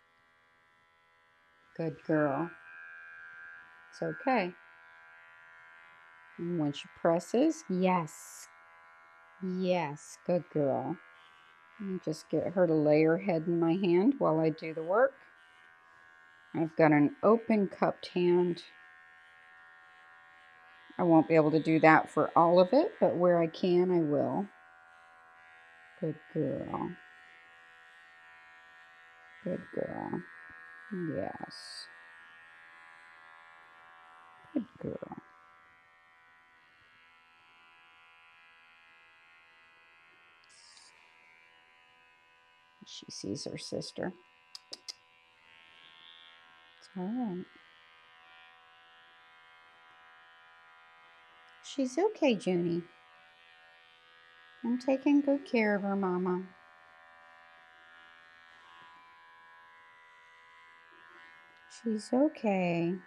Good girl. It's okay. And when she presses, yes. Yes, good girl. Let me just get her to lay her head in my hand while I do the work. I've got an open cupped hand. I won't be able to do that for all of it, but where I can, I will. Good girl. Good girl. Yes. Good girl. She sees her sister. It's all right. She's okay, Junie. I'm taking good care of her, Mama. She's okay.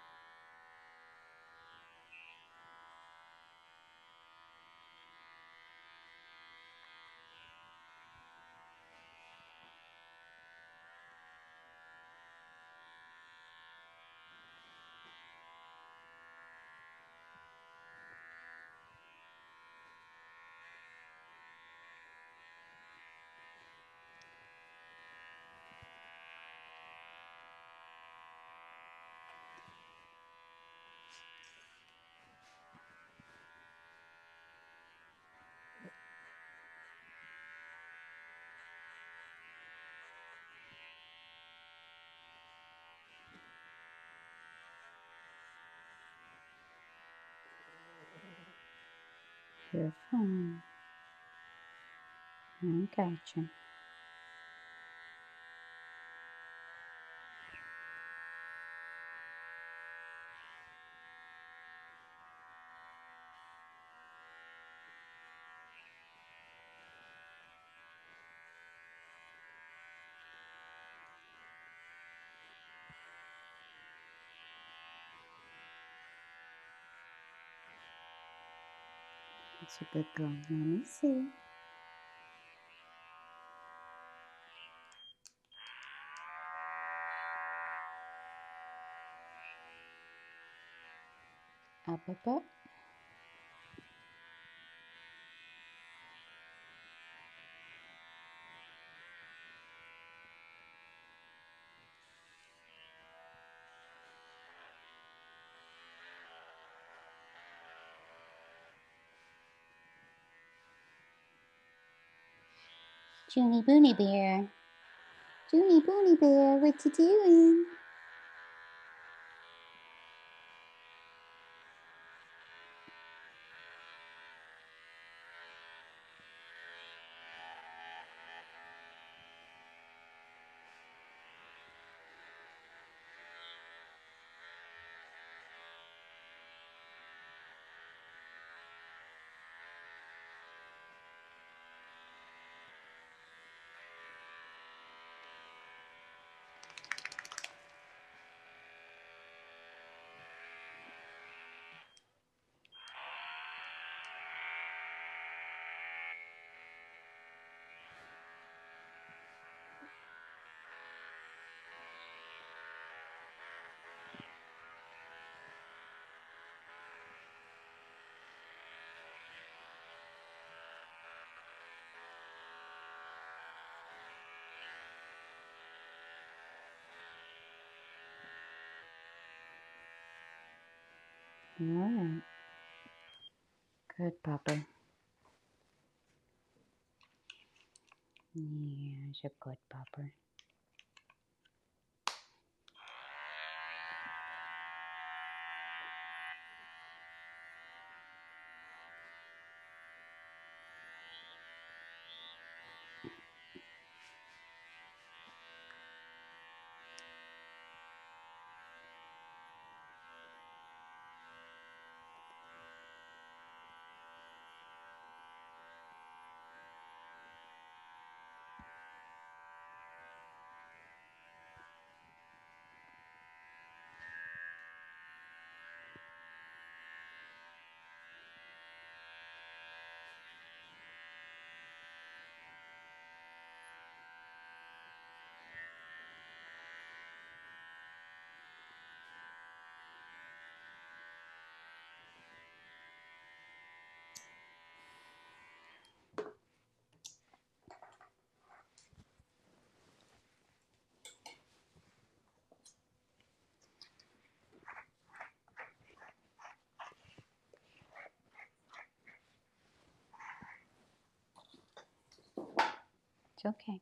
You're fine. I got you. That's a good girl. Let me see. Up, up, up. Junie Boonie Bear. Junie Boonie Bear, what you doing? All right. Good pupper. Yeah, he's a good pupper. It's okay.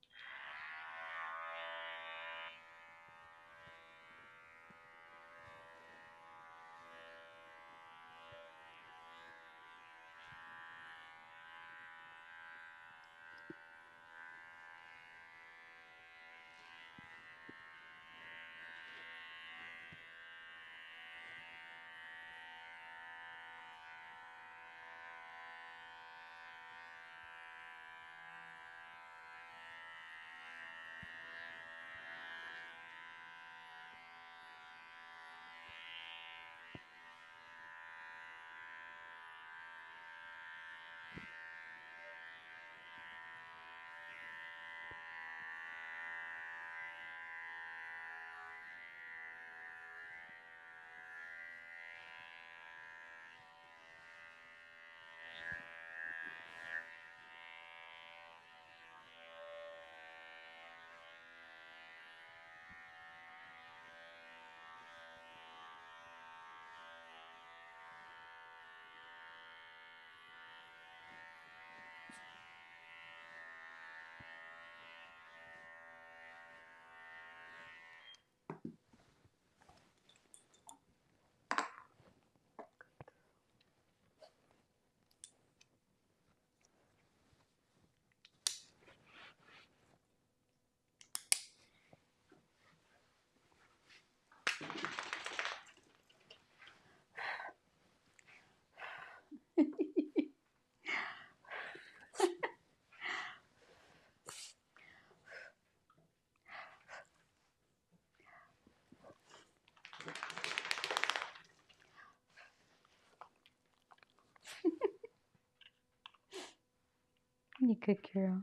You good girl.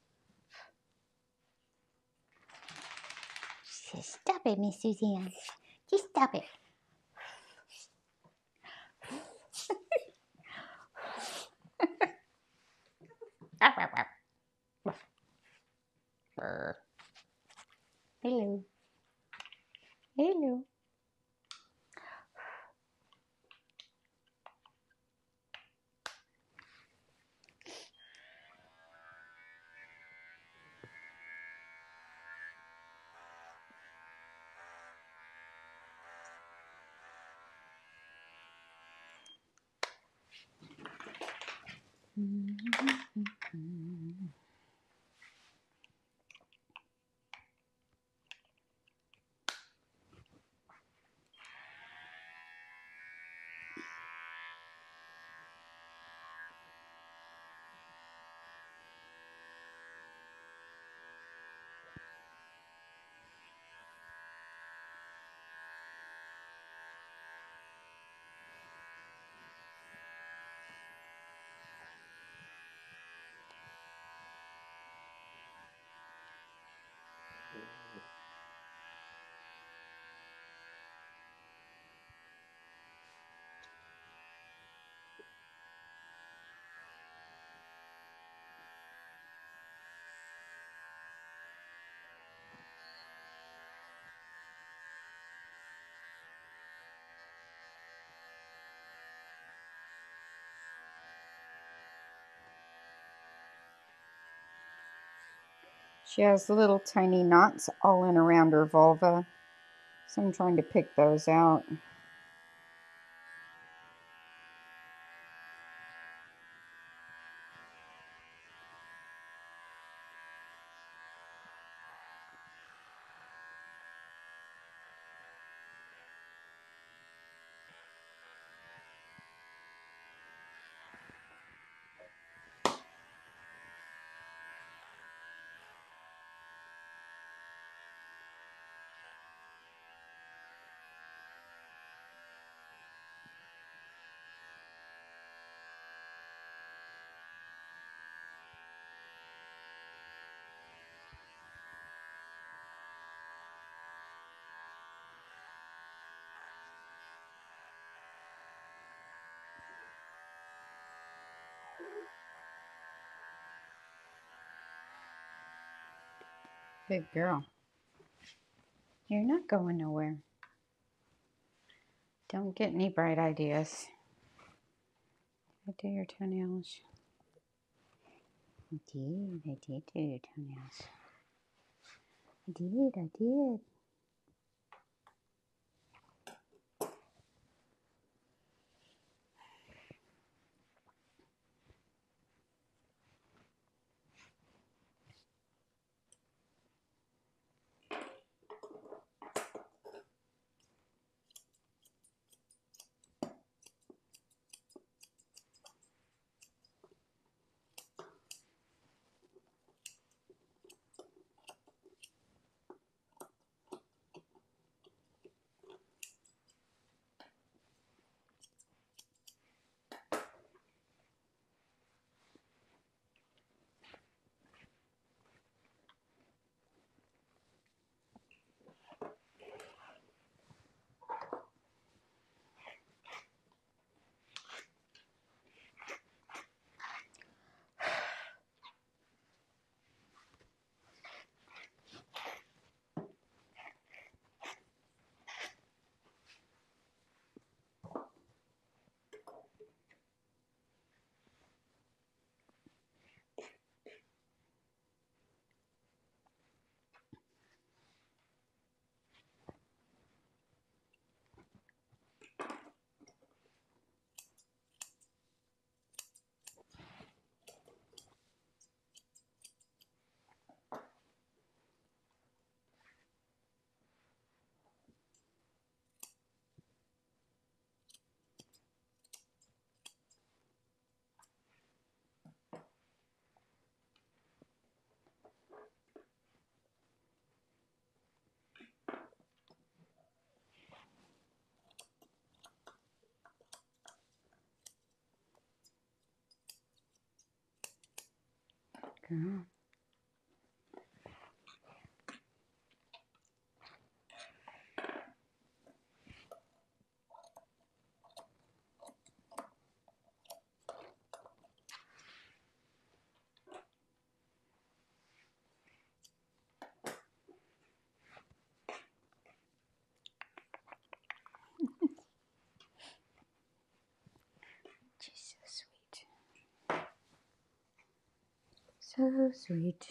Stop it, Miss Suzanne. Just stop it. Hello. Hello. She has little tiny knots all in around her vulva, so I'm trying to pick those out. Good girl. You're not going nowhere. Don't get any bright ideas. I do your toenails. I did. I did do your toenails. I did. I did. Girl. She's so sweet. So sweet.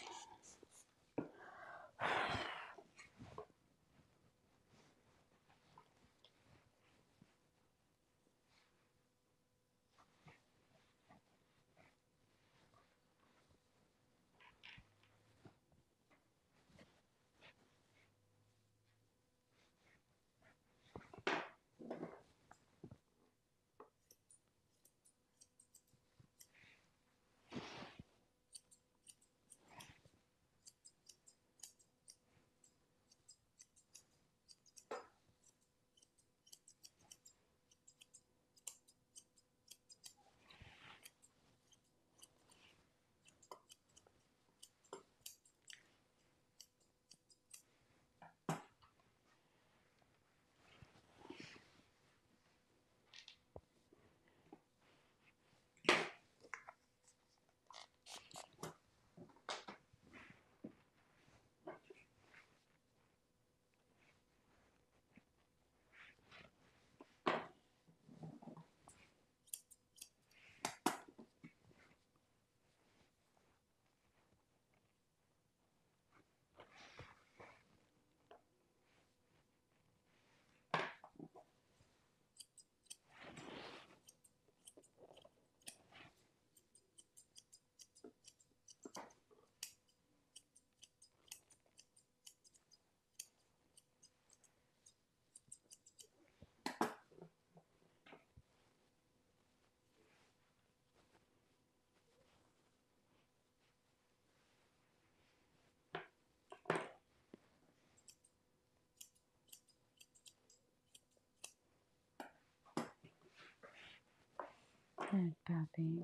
Good puppy.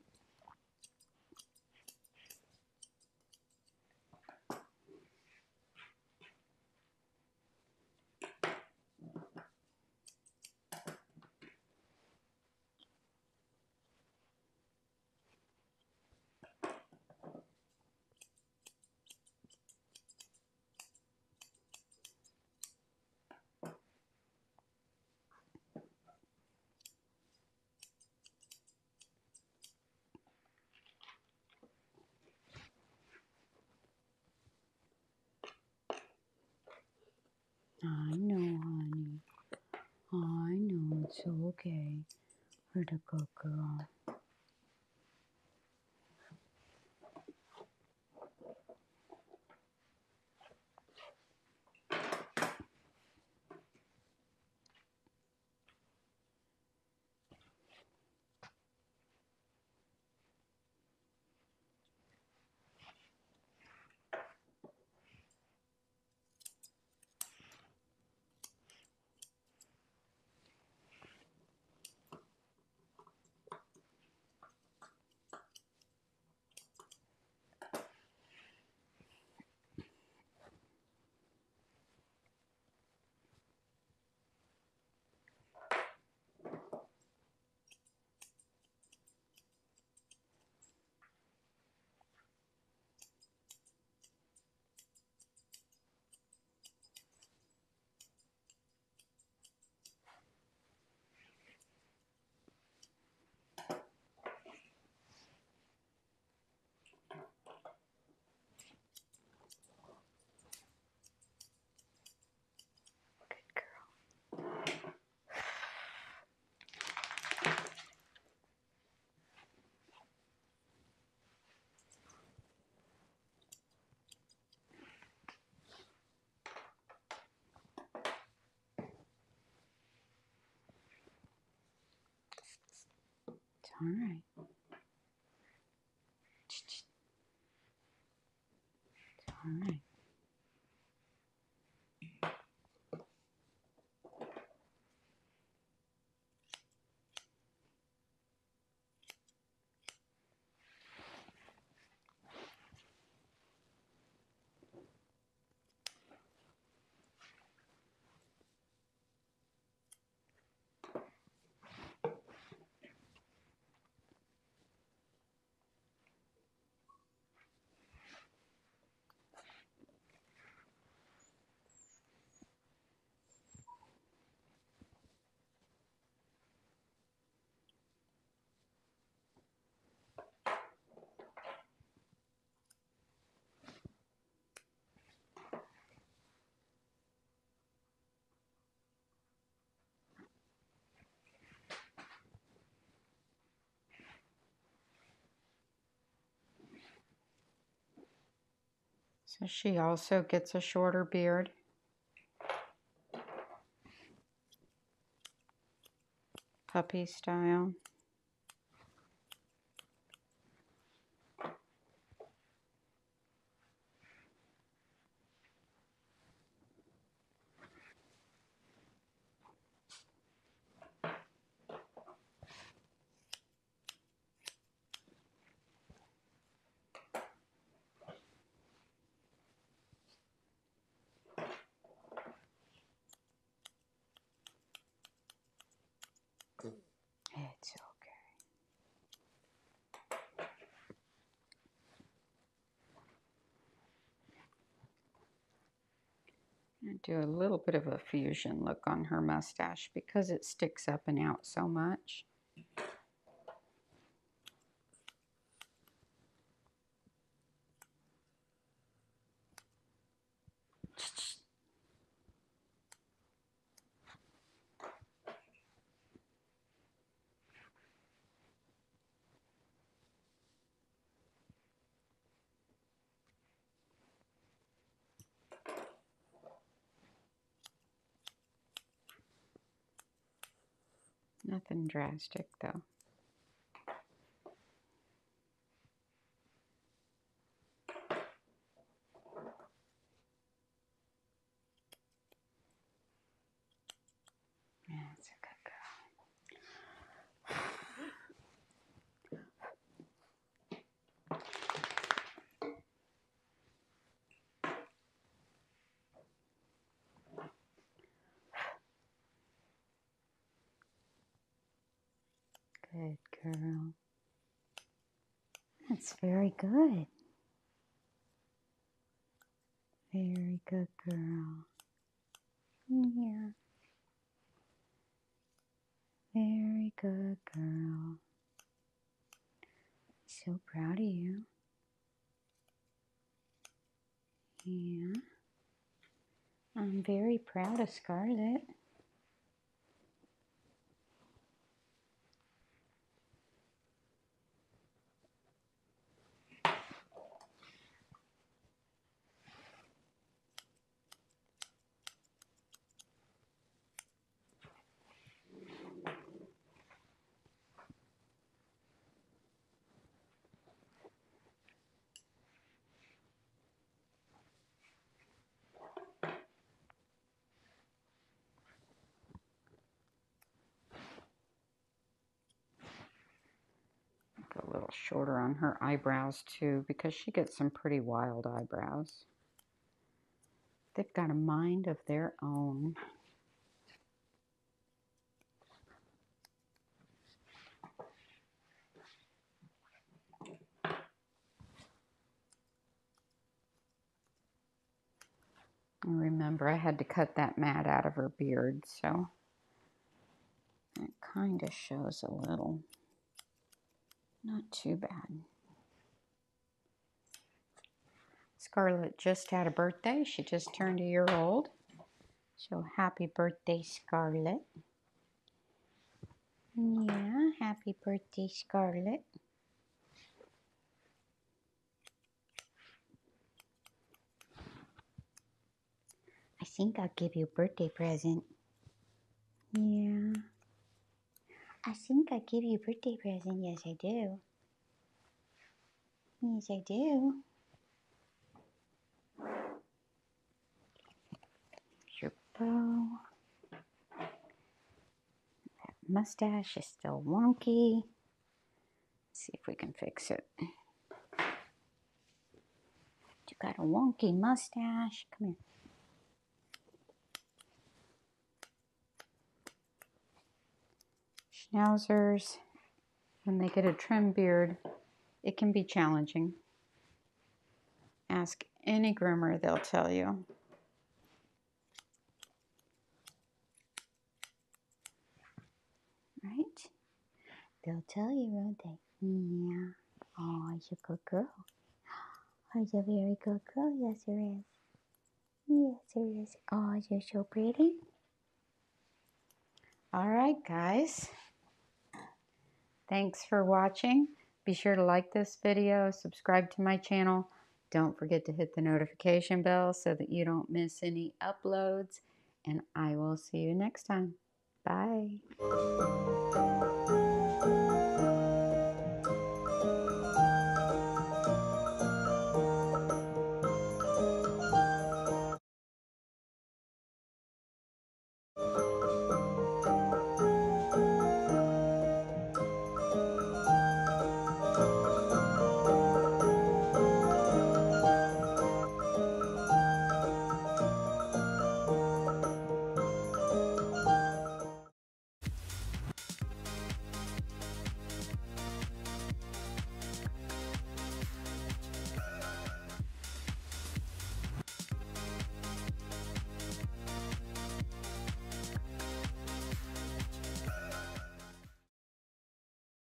I know, honey. I know it's okay. You're the good girl. It's all right. It's all right. So she also gets a shorter beard. Puppy style. It's okay. I do a little bit of a fusion look on her mustache because it sticks up and out so much. Nothing drastic though. That's a good girl. Good girl. That's very good. Very good girl. Yeah. Very good girl. So proud of you. Yeah. I'm very proud of Scarlett. A little shorter on her eyebrows too, because she gets some pretty wild eyebrows. They've got a mind of their own. And remember, I had to cut that mat out of her beard, so it kind of shows a little. Not too bad. Scarlett just had a birthday. She just turned a year old. So happy birthday, Scarlett. Yeah, happy birthday, Scarlett. I think I'll give you a birthday present. Yeah. I think I'll give you a birthday present. Yes, I do. Yes, I do. Your bow. That mustache is still wonky. Let's see if we can fix it. You got a wonky mustache. Come here. Schnauzers, when they get a trim beard, it can be challenging. Ask any groomer, they'll tell you. Right? They'll tell you, won't they? Yeah. Oh, you're a good girl. Oh, you're a very good girl. Yes, there is. Yes, there is. Oh, you're so pretty. All right, guys. Thanks for watching. Be sure to like this video, subscribe to my channel. Don't forget to hit the notification bell so that you don't miss any uploads. And I will see you next time. Bye.